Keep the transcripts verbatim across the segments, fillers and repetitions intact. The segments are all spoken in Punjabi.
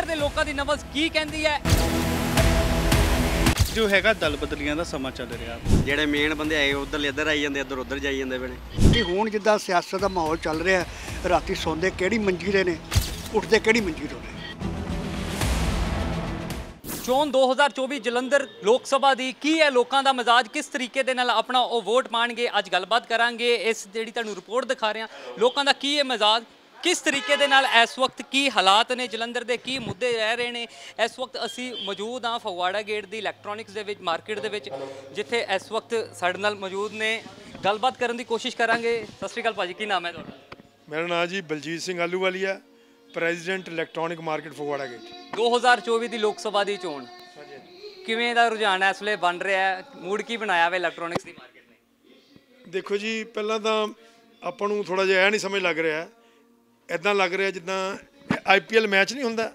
ਜਲੰਧਰ ਦੇ ਲੋਕਾਂ ਦੀ ਨਬਜ਼ ਕੀ ਕਹਿੰਦੀ ਹੈ। जो हैगा दल बदलियां ਦਾ ਸਮਾਂ ਚੱਲ ਰਿਹਾ ਜਿਹੜੇ ਮੇਨ ਬੰਦੇ ਆਏ ਉਧਰ ਇੱਧਰ ਆਈ ਜਾਂਦੇ ਇੱਧਰ ਉੱਧਰ ਜਾਈ ਜਾਂਦੇ ਬਣੇ ਕਿ ਹੁਣ ਜਿੱਦਾਂ ਸਿਆਸਤ ਦਾ ਮਾਹੌਲ ਚੱਲ ਰਿਹਾ ਰਾਤੀ ਸੌਂਦੇ ਕਿਹੜੀ ਮੰਜੀ ਦੇ ਨੇ ਉੱਠਦੇ ਕਿਹੜੀ ਮੰਜੀ ਤੋਂ ਨੇ। ਚੋਣ ਦੋ ਹਜ਼ਾਰ ਚੌਵੀ ਜਲੰਧਰ ਲੋਕ ਸਭਾ ਦੀ ਕੀ ਹੈ ਲੋਕਾਂ ਦਾ ਮਜ਼ਾਜ ਕਿਸ ਤਰੀਕੇ ਦੇ ਨਾਲ ਆਪਣਾ ਉਹ ਵੋਟ ਪਾਣਗੇ ਅੱਜ ਗੱਲਬਾਤ ਕਰਾਂਗੇ। ਇਸ ਜਿਹੜੀ ਤੁਹਾਨੂੰ ਰਿਪੋਰਟ ਦਿਖਾ ਰਹੇ ਹਾਂ ਲੋਕਾਂ ਦਾ ਕੀ ਹੈ ਮਜ਼ਾਜ किस तरीके दे नाल इस वक्त की हालात ने जलंधर के की मुद्दे रह रहे हैं। इस वक्त असी मौजूद हाँ फगवाड़ा गेट की इलैक्ट्रॉनिक्स दे विच मार्केट दे विच जिथे इस वक्त साडे नाल मौजूद ने गलबात करने की कोशिश करांगे। सत श्री अकाल भाजी की नाम है तुहाडा? मेरा नाम जी Baljit Singh Ahluwalia president electronic market Phagwara gate. दो हज़ार चौबी की लोक सभा की चोण किवें दा रुझान इस वेले बन रहा है मूड की बनाया वा इलैक्ट्रॉनिक्स की मार्केट ने? देखो जी पहला तो आपां नूं थोड़ा जिहा नहीं समझ लग रहा इदा लग रहा जिदा आई पी एल मैच नहीं होंदा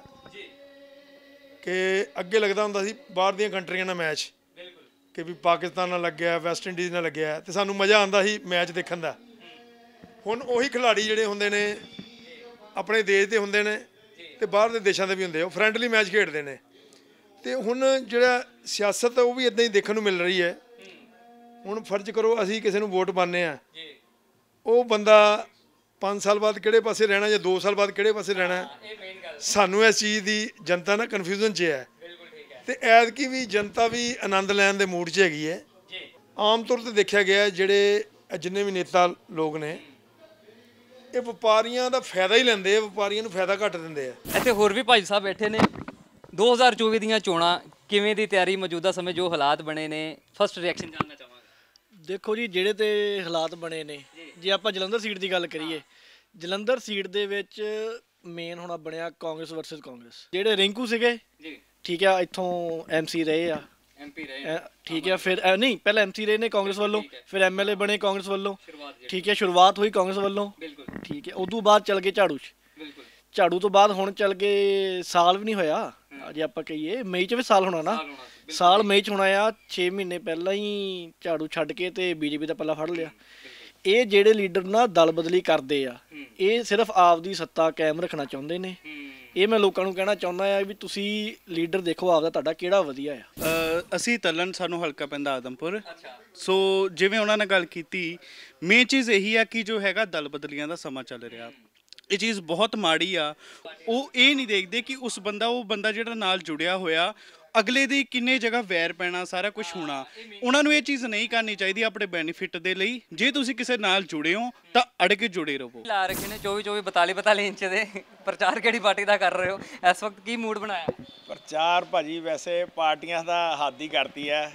कि अगे लगता होंदा सी बाहर दी कंट्रियां नाल मैच कि भी पाकिस्तान नाल लग गया वैस्ट इंडीज़ नाल लग गया तो सानू मज़ा आंदा सी मैच देखण दा। हुण उही खिलाड़ी जिहड़े हुंदे ने अपने देश दे हुंदे ने ते बाहर दे देशां दे भी हुंदे ओह फ्रेंडली मैच खेडदे ने ते हुण जिहड़ा सियासत ओह भी इदां ही देखण नूं मिल रही है। हुण फर्ज करो असीं किसी नूं वोट पाने आ ओह बंदा पाँच साल बाद किहड़े पासे रहना या दो साल बाद किहड़े पासे रहना सानू इस चीज़ की जनता ना कन्फ्यूजन च है तो ऐतकी भी जनता भी आनंद लैन दे मूड च हैगी है। आम तौर पर देखा गया जिहड़े जिन्ने भी नेता लोग ने ये व्यापारियों का फायदा ही लैंदे व्यापारियों नूं फायदा घट दिंदे आ। इत्थे होर भी भाई साहब बैठे ने दो हज़ार चौबी दीयां चोणां किवें दी तैयारी मौजूदा समय जो हालात बने ने फस्ट रिएक्शन जानना चाहांगा। देखो जी ਜਿਹੜੇ ਤੇ ਹਾਲਾਤ ਬਣੇ ਨੇ ਜੇ ਆਪਾਂ ਜਲੰਧਰ ਸੀਟ ਦੀ ਗੱਲ ਕਰੀਏ ਜਲੰਧਰ ਸੀਟ ਦੇ ਵਿੱਚ ਮੇਨ ਹੁਣ ਬਣਿਆ ਕਾਂਗਰਸ ਵਰਸਸ ਕਾਂਗਰਸ ਜਿਹੜੇ ਰਿੰਕੂ ਸੀਗੇ ਜੀ ਠੀਕ ਆ ਇੱਥੋਂ ਐਮਸੀ ਰਹੇ ਆ ਐਮਪੀ ਰਹੇ ਠੀਕ ਆ ਫਿਰ ਨਹੀਂ ਪਹਿਲਾਂ ਐਮਸੀ ਰਹੇ ਨੇ ਕਾਂਗਰਸ ਵੱਲੋਂ ਫਿਰ ਐਮਐਲਏ ਬਣੇ ਕਾਂਗਰਸ ਵੱਲੋਂ ਠੀਕ ਹੈ ਸ਼ੁਰੂਆਤ ਹੋਈ ਕਾਂਗਰਸ ਵੱਲੋਂ ਠੀਕ ਹੈ ਉਦੋਂ ਬਾਅਦ ਚੱਲ ਗਏ ਝਾੜੂ 'ਚ ਝਾੜੂ ਤੋਂ ਬਾਅਦ ਹੁਣ ਚੱਲ ਗਏ ਸਾਲ ਵੀ ਨਹੀਂ ਹੋਇਆ ਜੇ ਆਪਾਂ ਕਹੀਏ ਮਈ 'ਚ ਵੀ ਸਾਲ ਹੋਣਾ ਨਾ ਸਾਲ ਮਈ 'ਚ ਹੋਣਾ ਆ ਛੇ ਮਹੀਨੇ ਪਹਿਲਾਂ ਹੀ ਝਾੜੂ ਛੱਡ ਕੇ ਤੇ ਬੀਜੇਪੀ ਦਾ ਪੱਲਾ ਫੜ ਲਿਆ। ਇਹ ਜਿਹੜੇ ਲੀਡਰ ਨਾ ਦਲ ਬਦਲੀ ਕਰਦੇ ਆ ਇਹ ਸਿਰਫ ਆਪਦੀ ਸੱਤਾ ਕਾਇਮ ਰੱਖਣਾ ਚਾਹੁੰਦੇ ਨੇ। ਇਹ ਮੈਂ ਲੋਕਾਂ ਨੂੰ ਕਹਿਣਾ ਚਾਹੁੰਦਾ ਆ ਵੀ ਤੁਸੀਂ ਲੀਡਰ ਦੇਖੋ ਆਪਦਾ ਤੁਹਾਡਾ ਕਿਹੜਾ ਵਧੀਆ ਆ। ਅਸੀਂ ਤਲਨ ਸਾਨੂੰ ਹਲਕਾ ਪੈਂਦਾ ਆਦਮਪੁਰ ਸੋ ਜਿਵੇਂ ਉਹਨਾਂ ਨੇ ਗੱਲ ਕੀਤੀ ਮੇਨ ਚੀਜ਼ ਇਹੀ ਆ ਕਿ ਜੋ ਹੈਗਾ ਦਲ ਬਦਲੀਆਂ ਦਾ ਸਮਾਂ ਚੱਲ ਰਿਹਾ ਇਹ ਚੀਜ਼ ਬਹੁਤ ਮਾੜੀ ਆ। ਉਹ ਇਹ ਨਹੀਂ ਦੇਖਦੇ ਕਿ ਉਸ ਬੰਦਾ ਉਹ ਬੰਦਾ ਜਿਹੜਾ ਨਾਲ ਜੁੜਿਆ ਹੋਇਆ ਅਗਲੇ ਦੀ ਕਿੰਨੇ ਜਗ੍ਹਾ ਵੈਰ ਪੈਣਾ ਸਾਰਾ ਕੁਝ ਹੋਣਾ ਉਹਨਾਂ ਨੂੰ ਇਹ ਚੀਜ਼ ਨਹੀਂ ਕਰਨੀ ਚਾਹੀਦੀ ਆਪਣੇ ਬੈਨੀਫਿਟ ਦੇ ਲਈ। ਜੇ ਤੁਸੀਂ ਕਿਸੇ ਨਾਲ ਜੁੜੇ ਹੋ ਤਾਂ ਅੜ ਕੇ ਜੁੜੇ ਰਹੋ। ਲਾ ਰੱਖੇ ਨੇ ਚੌਵੀ ਚੌਵੀ ਬਤਾਲੀ ਬਤਾਲੀ ਇੰਚ ਦੇ ਪ੍ਰਚਾਰ ਕਿਹੜੀ ਪਾਰਟੀ ਦਾ ਕਰ ਰਹੇ ਹੋ ਇਸ ਵਕਤ ਕੀ ਮੂਡ ਬਣਾਇਆ? ਪ੍ਰਚਾਰ ਭਾਜੀ ਵੈਸੇ ਪਾਰਟੀਆਂ ਦਾ ਹੱਦ ਹੀ ਕਰਤੀ ਹੈ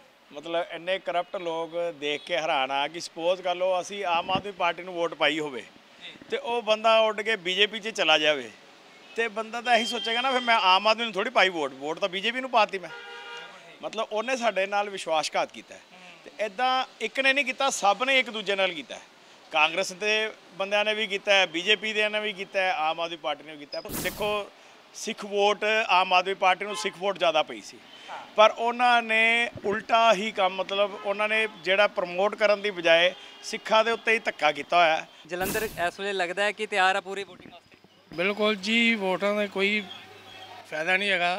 ਮਤਲਬ ਇੰਨੇ ਕਰਪਟ ਲੋਕ ਦੇਖ ਕੇ ਹੈਰਾਨ ਆ ਕਿ ਸਪੋਜ਼ ਕਰ ਲਓ ਅਸੀਂ ਆਮ ਆਦਮੀ ਪਾਰਟੀ ਨੂੰ ਵੋਟ ਪਾਈ ਹੋਵੇ ਤੇ ਉਹ ਬੰਦਾ ਉੱਡ ਕੇ ਬੀਜੇਪੀ 'ਚ ਚਲਾ ਜਾਵੇ ਤੇ ਬੰਦਾ ਤਾਂ ਇਹੀ ਸੋਚੇਗਾ ਨਾ ਫਿਰ ਮੈਂ ਆਮ ਆਦਮੀ ਨੂੰ ਥੋੜੀ ਪਾਈ ਵੋਟ ਵੋਟ ਤਾਂ ਬੀਜੇਪੀ ਨੂੰ ਪਾਤੀ ਮੈਂ ਮਤਲਬ ਉਹਨੇ ਸਾਡੇ ਨਾਲ ਵਿਸ਼ਵਾਸਘਾਤ ਕੀਤਾ ਤੇ ਇੱਦਾਂ ਇੱਕ ਨੇ ਨਹੀਂ ਕੀਤਾ ਸਭ ਨੇ ਇੱਕ ਦੂਜੇ ਨਾਲ ਕੀਤਾ। ਕਾਂਗਰਸ ਦੇ ਬੰਦਿਆਂ ਨੇ ਵੀ ਕੀਤਾ ਬੀਜੇਪੀ ਦੇ ਨੇ ਵੀ ਕੀਤਾ ਆਮ ਆਦਮੀ ਪਾਰਟੀ ਨੇ ਵੀ ਕੀਤਾ। ਦੇਖੋ ਸਿੱਖ ਵੋਟ ਆਮ ਆਦਮੀ ਪਾਰਟੀ ਨੂੰ ਸਿੱਖ ਵੋਟ ਜ਼ਿਆਦਾ ਪਈ ਸੀ ਪਰ ਉਹਨਾਂ ਨੇ ਉਲਟਾ ਹੀ ਕੰਮ ਮਤਲਬ ਉਹਨਾਂ ਨੇ ਜਿਹੜਾ ਪ੍ਰਮੋਟ ਕਰਨ ਦੀ ਬਜਾਏ ਸਿੱਖਾਂ ਦੇ ਉੱਤੇ ਹੀ ਧੱਕਾ ਕੀਤਾ ਹੋਇਆ। ਜਲੰਧਰ ਇਸ ਵੇਲੇ ਲੱਗਦਾ ਹੈ ਕਿ ਤਿਆਰ ਆ ਪੂਰੀ ਵੋਟਿੰਗ ਵਾਸਤੇ? बिल्कुल जी वोटां का कोई फायदा नहीं है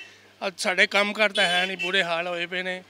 अब साढ़े काम करता है नहीं बुरे हाल होए पे ने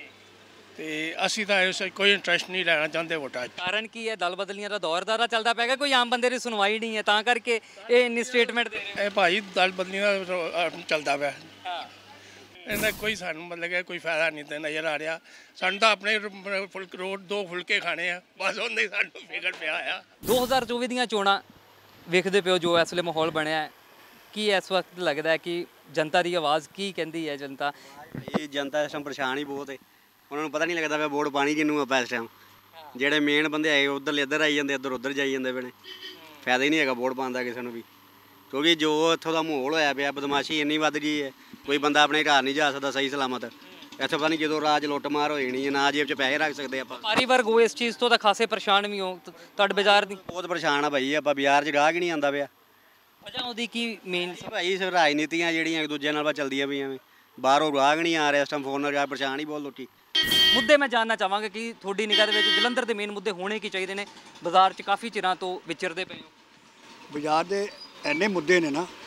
ते असी तो इस कोई इंटरस्ट नहीं लेना चाहते वोटा। कारण की है दल बदलियां का दौर दारा चलता पैगा कोई आम बंदे की सुनवाई नहीं है तां करके ये इन्नी स्टेटमेंट दे रहे भाई दल बदलियां चलता पाया इन्हें कोई सानू मतलब कोई फायदा नहीं नज़र आ रहा सानू तो अपने फुल रोड दो फुलके खाने हैं बस उन्हें सानू फिकर पिया आ। दो हज़ार चौबी ਦੀਆਂ ਚੋਣਾਂ ਵੇਖਦੇ ਪਿਓ ਜੋ ਇਸ ਵੇਲੇ ਮਾਹੌਲ ਬਣਿਆ ਹੈ ਕੀ ਇਸ ਵਕਤ ਲੱਗਦਾ ਹੈ ਕਿ ਜਨਤਾ ਦੀ ਆਵਾਜ਼ ਕੀ ਕਹਿੰਦੀ ਹੈ? ਜਨਤਾ ਇਹ ਜਨਤਾ ਇਸ ਟਾਈਮ ਪਰੇਸ਼ਾਨ ਹੀ ਬਹੁਤ ਹੈ ਉਹਨਾਂ ਨੂੰ ਪਤਾ ਨਹੀਂ ਲੱਗਦਾ ਪਿਆ ਵੋਟ ਪਾਣੀ ਕਿਹਨੂੰ ਆਪਾਂ ਇਸ ਟਾਈਮ ਜਿਹੜੇ ਮੇਨ ਬੰਦੇ ਆਏ ਉੱਧਰ ਇੱਧਰ ਆਈ ਜਾਂਦੇ ਇੱਧਰ ਉੱਧਰ ਜਾਈ ਜਾਂਦੇ ਬਣੇ ਫਾਇਦਾ ਹੀ ਨਹੀਂ ਹੈਗਾ ਵੋਟ ਪਾਉਣ ਦਾ ਕਿਸੇ ਨੂੰ ਵੀ ਕਿਉਂਕਿ ਜੋ ਇੱਥੋਂ ਦਾ ਮਾਹੌਲ ਹੋਇਆ ਪਿਆ ਬਦਮਾਸ਼ੀ ਇੰਨੀ ਵੱਧ ਗਈ ਹੈ ਕੋਈ ਬੰਦਾ ਆਪਣੇ ਘਰ ਨਹੀਂ ਜਾ ਸਕਦਾ ਸਹੀ ਸਲਾਮਤ ਇੱਥੇ ਪਤਾ ਨਹੀਂ ਜਦੋਂ ਰਾਜ ਲੁੱਟ ਮਾਰ ਹੋ ਜਾਣੀ ਹੈ ਨਾ ਜੇਬ 'ਚ ਪੈਸੇ ਰੱਖ ਸਕਦੇ ਆਪਾਂ। ਵਪਾਰੀ ਵਰਗ ਉਹ ਇਸ ਚੀਜ਼ ਤੋਂ ਤਾਂ ਖਾਸੇ ਪਰੇਸ਼ਾਨ ਵੀ ਹੋ ਤੁਹਾਡੇ ਬਾਜ਼ਾਰ ਦੀ? ਬਹੁਤ ਪਰੇਸ਼ਾਨ ਆ ਭਾਈ ਆਪਾਂ ਬਾਜ਼ਾਰ 'ਚ ਗਾਹਕ ਹੀ ਨਹੀਂ ਆਉਂਦਾ ਪਿਆ। ਵਜ੍ਹਾ ਉਹਦੀ ਕੀ ਮੇਨ ਭਾਈ ਸਿਰ ਰਾਜਨੀਤੀਆਂ ਜਿਹੜੀਆਂ ਇੱਕ ਦੂਜੇ ਨਾਲ ਚੱਲਦੀਆਂ ਪਈਆਂ ਵੇ ਬਾਹਰੋਂ ਗਾਹਕ ਨਹੀਂ ਆ ਰਿਹਾ ਇਸ ਟਾਈਮ ਫੋਨ ਨਾਲ ਪਰੇਸ਼ਾਨ ਹੀ ਬਹੁਤ ਲੋਕੀ। ਮੁੱਦੇ ਮੈਂ ਜਾਣਨਾ ਚਾਹਾਂਗਾ ਕਿ ਤੁਹਾਡੀ ਨਿਗਾਹ ਦੇ ਵਿੱਚ ਜਲੰਧਰ ਦੇ ਮੇਨ ਮੁੱਦੇ ਹੋਣੇ ਕੀ ਚਾਹੀਦੇ ਨੇ ਬਾਜ਼ਾਰ 'ਚ ਕਾਫੀ ਚਿਰਾਂ ਤੋਂ ਵਿਚਰਦੇ ਪਏ ਹੋ? ਬਾਜ਼ਾਰ ਦੇ ਇੰਨੇ ਮੁੱਦੇ ਨੇ ਨਾ